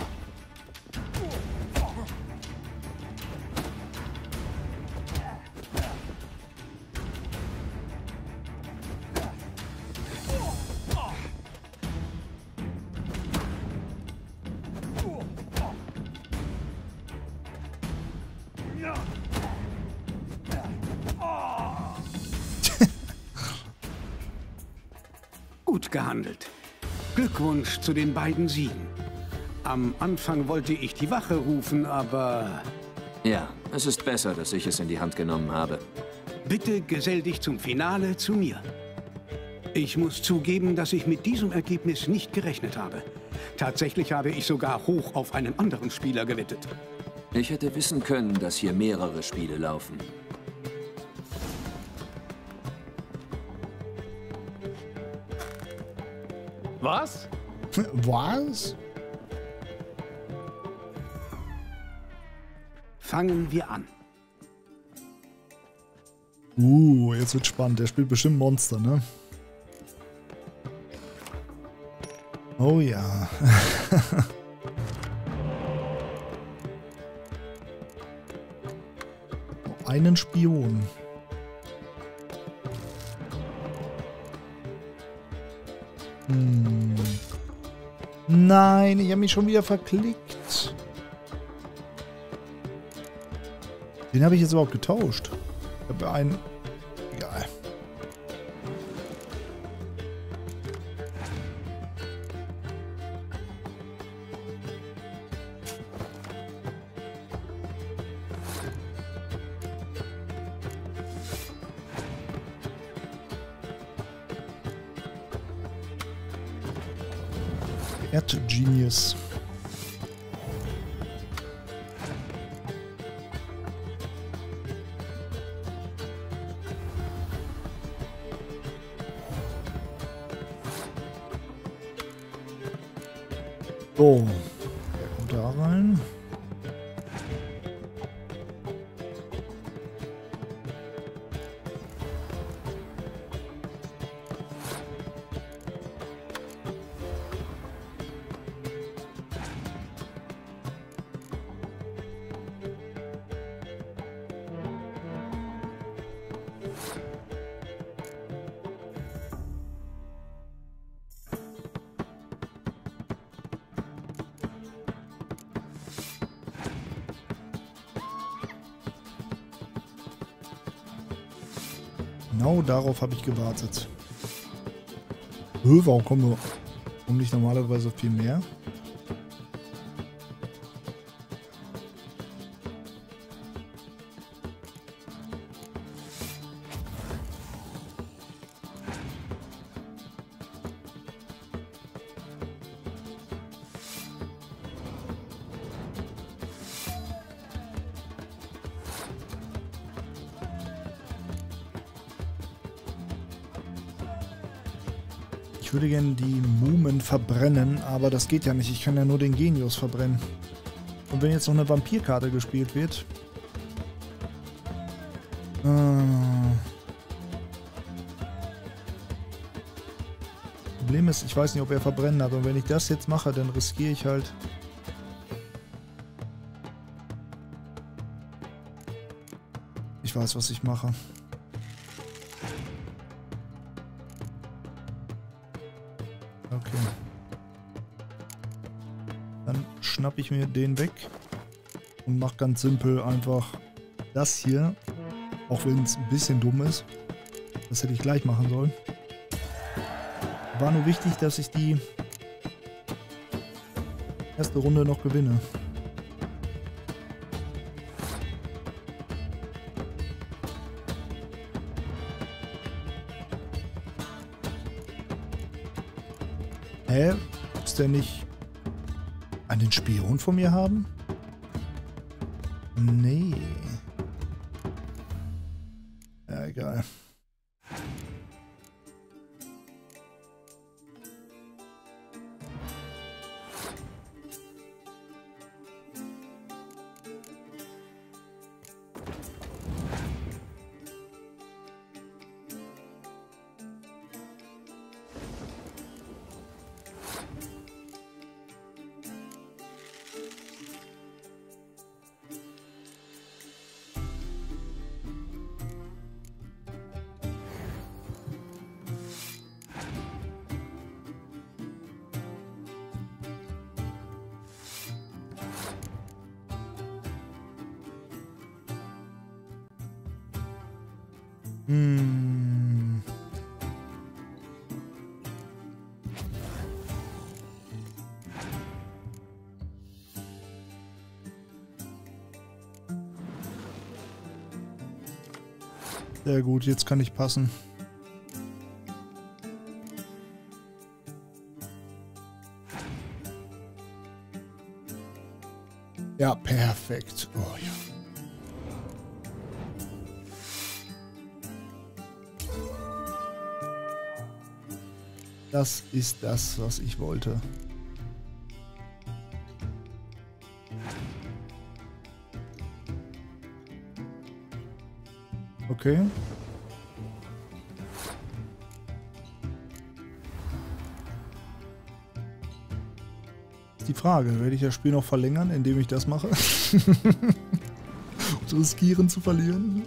Gut gehandelt. Glückwunsch zu den beiden Siegen. Am Anfang wollte ich die Wache rufen, aber... Ja, es ist besser, dass ich es in die Hand genommen habe. Bitte gesell dich zum Finale zu mir. Ich muss zugeben, dass ich mit diesem Ergebnis nicht gerechnet habe. Tatsächlich habe ich sogar hoch auf einen anderen Spieler gewettet. Ich hätte wissen können, dass hier mehrere Spiele laufen. Was? Was? Fangen wir an. Uh, jetzt wird spannend. Der spielt bestimmt Monster, ne? Oh ja. Einen Spion. Hm. Nein, ich habe mich schon wieder verklickt. Den habe ich jetzt überhaupt getauscht. Ich habe einen... Egal. Erd-Genius. So, der kommt da rein. Genau darauf habe ich gewartet. Öh, warum kommen wir kommen nicht normalerweise viel mehr? Ich würde gerne die Mumen verbrennen, aber das geht ja nicht. Ich kann ja nur den Genius verbrennen. Und wenn jetzt noch eine Vampirkarte gespielt wird... Äh, Problem ist, ich weiß nicht, ob er verbrennen hat. Und wenn ich das jetzt mache, dann riskiere ich halt... Ich weiß, was ich mache. Okay. Dann schnapp ich mir den weg und mache ganz simpel einfach das hier, auch wenn es ein bisschen dumm ist. Das hätte ich gleich machen sollen. War nur wichtig, dass ich die erste Runde noch gewinne. Hä? Muss der nicht einen Spion von mir haben? Nee. Ja, egal. Hm. Sehr gut, jetzt kann ich passen. Ja, perfekt. Oh ja. Das ist das, was ich wollte. Okay. Ist die Frage, werde ich das Spiel noch verlängern, indem ich das mache? Und riskieren zu verlieren?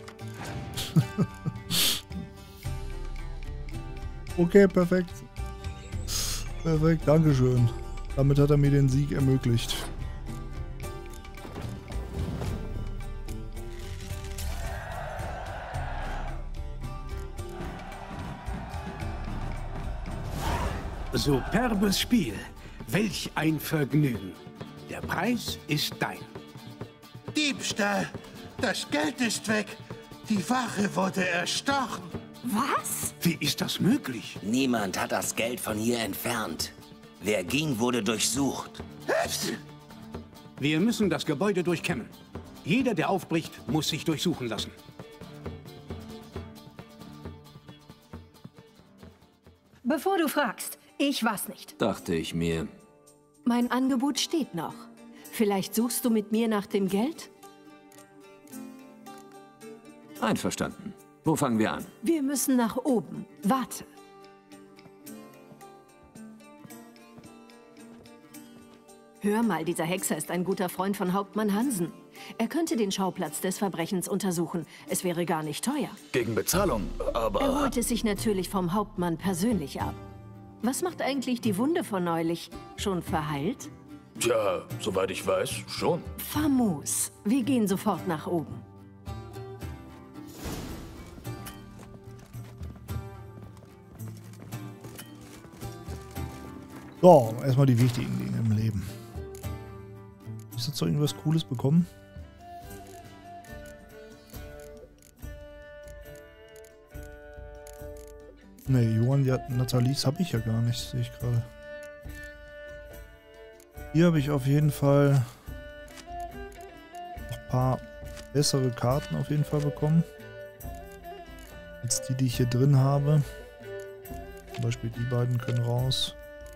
Okay, perfekt. Perfekt, dankeschön. Damit hat er mir den Sieg ermöglicht. Superbes Spiel. Welch ein Vergnügen. Der Preis ist dein. Diebstahl! Das Geld ist weg! Die Wache wurde erstochen! Was? Wie ist das möglich? Niemand hat das Geld von hier entfernt. Wer ging, wurde durchsucht. Wir müssen das Gebäude durchkämmen. Jeder, der aufbricht, muss sich durchsuchen lassen. Bevor du fragst, ich war's nicht. Dachte ich mir. Mein Angebot steht noch. Vielleicht suchst du mit mir nach dem Geld? Einverstanden. Wo fangen wir an? Wir müssen nach oben. Warte. Hör mal, dieser Hexer ist ein guter Freund von Hauptmann Hansen. Er könnte den Schauplatz des Verbrechens untersuchen. Es wäre gar nicht teuer. Gegen Bezahlung, aber... Er holt es sich natürlich vom Hauptmann persönlich ab. Was macht eigentlich die Wunde von neulich? Schon verheilt? Tja, soweit ich weiß, schon. Famos. Wir gehen sofort nach oben. So, erstmal die wichtigen Dinge im Leben. Ist jetzt noch irgendwas Cooles bekommen? Ne, Johann, ja, Nathalies habe ich ja gar nicht, sehe ich gerade. Hier habe ich auf jeden Fall noch ein paar bessere Karten auf jeden Fall bekommen. Als die, die ich hier drin habe. Zum Beispiel die beiden können raus.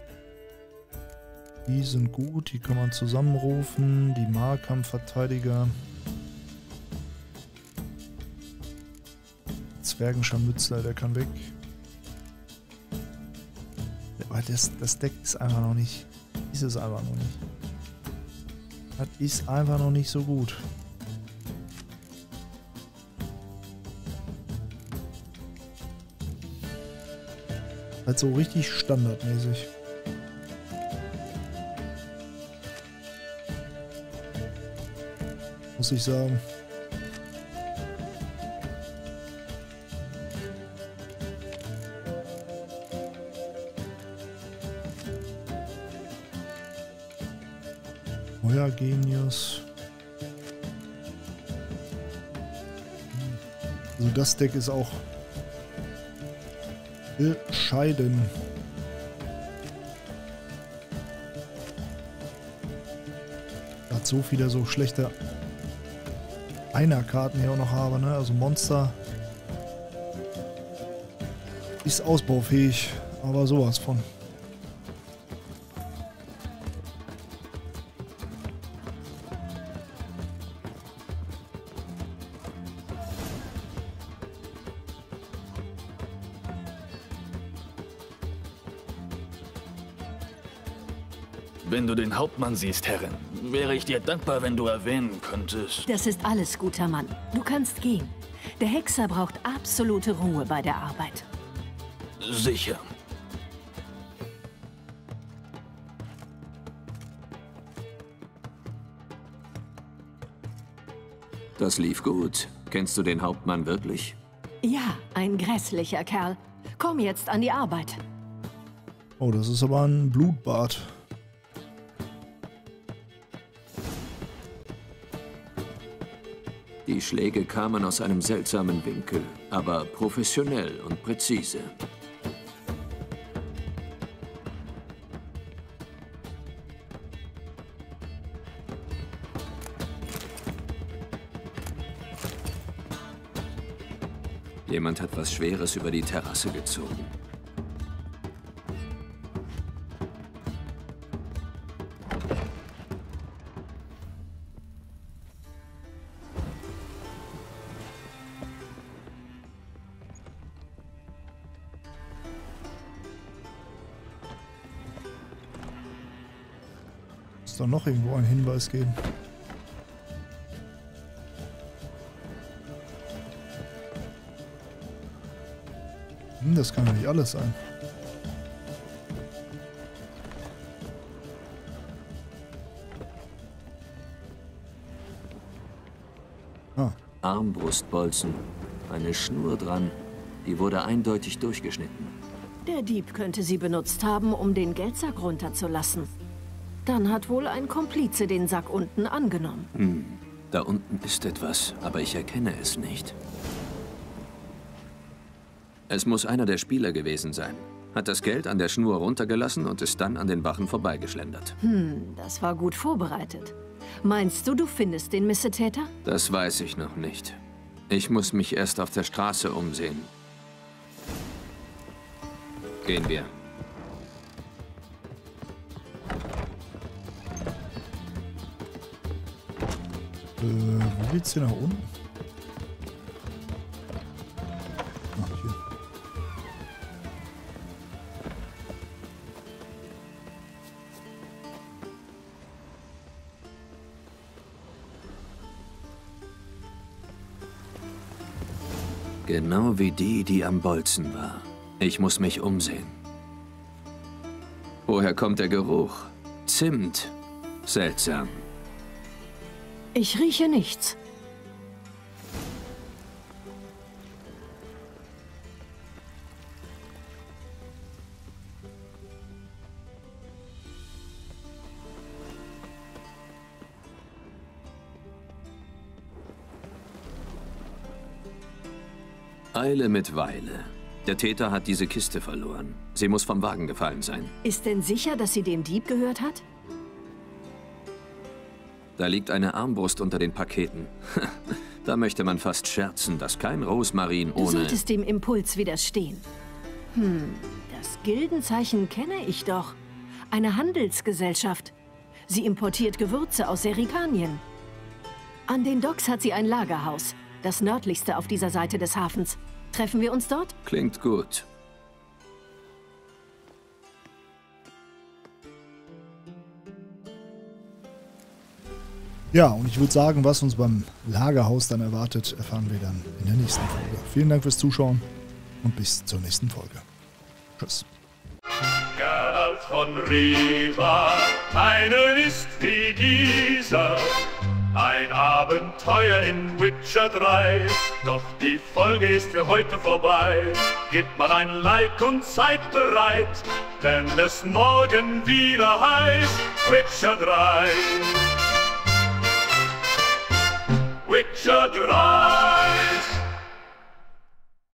Die sind gut, die kann man zusammenrufen. Die Nahkampfverteidiger. Zwergenscharmützler, der kann weg. Aber das, das Deck ist einfach noch nicht. Ist es einfach noch nicht. Das ist einfach noch nicht so gut. Halt so richtig standardmäßig. Muss ich sagen. Euer Genius. Also das Deck ist auch bescheiden. Hat so viele so schlechte Einer-Karten hier auch noch habe, ne? Also Monster ist ausbaufähig, aber sowas von. Wenn du den Hauptmann siehst, Herrin, wäre ich dir dankbar, wenn du erwähnen könntest. Das ist alles, guter Mann. Du kannst gehen. Der Hexer braucht absolute Ruhe bei der Arbeit. Sicher. Das lief gut. Kennst du den Hauptmann wirklich? Ja, ein grässlicher Kerl. Komm jetzt an die Arbeit. Oh, das ist aber ein Blutbad. Die Schläge kamen aus einem seltsamen Winkel, aber professionell und präzise. Jemand hat was Schweres über die Terrasse gezogen. Muss doch noch irgendwo einen Hinweis geben. Hm, das kann ja nicht alles sein. Ah. Armbrustbolzen. Eine Schnur dran. Die wurde eindeutig durchgeschnitten. Der Dieb könnte sie benutzt haben, um den Geldsack runterzulassen. Dann hat wohl ein Komplize den Sack unten angenommen. Hm. Da unten ist etwas, aber ich erkenne es nicht. Es muss einer der Spieler gewesen sein. Hat das Geld an der Schnur runtergelassen und ist dann an den Wachen vorbeigeschlendert. Hm, das war gut vorbereitet. Meinst du, du findest den Missetäter? Das weiß ich noch nicht. Ich muss mich erst auf der Straße umsehen. Gehen wir. Äh, wo geht's hier nach unten? Ach, hier. Genau wie die, die am Bolzen war. Ich muss mich umsehen. Woher kommt der Geruch? Zimt. Seltsam. Ich rieche nichts. Eile mit Weile. Der Täter hat diese Kiste verloren. Sie muss vom Wagen gefallen sein. Ist denn sicher, dass sie dem Dieb gehört hat? Da liegt eine Armbrust unter den Paketen. Da möchte man fast scherzen, dass kein Rosmarin Du ohne... solltest dem Impuls widerstehen. Hm, das Gildenzeichen kenne ich doch. Eine Handelsgesellschaft. Sie importiert Gewürze aus Serikanien. An den Docks hat sie ein Lagerhaus. Das nördlichste auf dieser Seite des Hafens. Treffen wir uns dort? Klingt gut. Ja, und ich würde sagen, was uns beim Lagerhaus dann erwartet, erfahren wir dann in der nächsten Folge. Vielen Dank fürs Zuschauen und bis zur nächsten Folge. Tschüss. Geralt von Riva, eine ist wie dieser. Ein Abenteuer in Witcher drei, doch die Folge ist für heute vorbei. Gebt mal ein Like und seid bereit, denn es morgen wieder heißt Witcher drei. Witcher drei.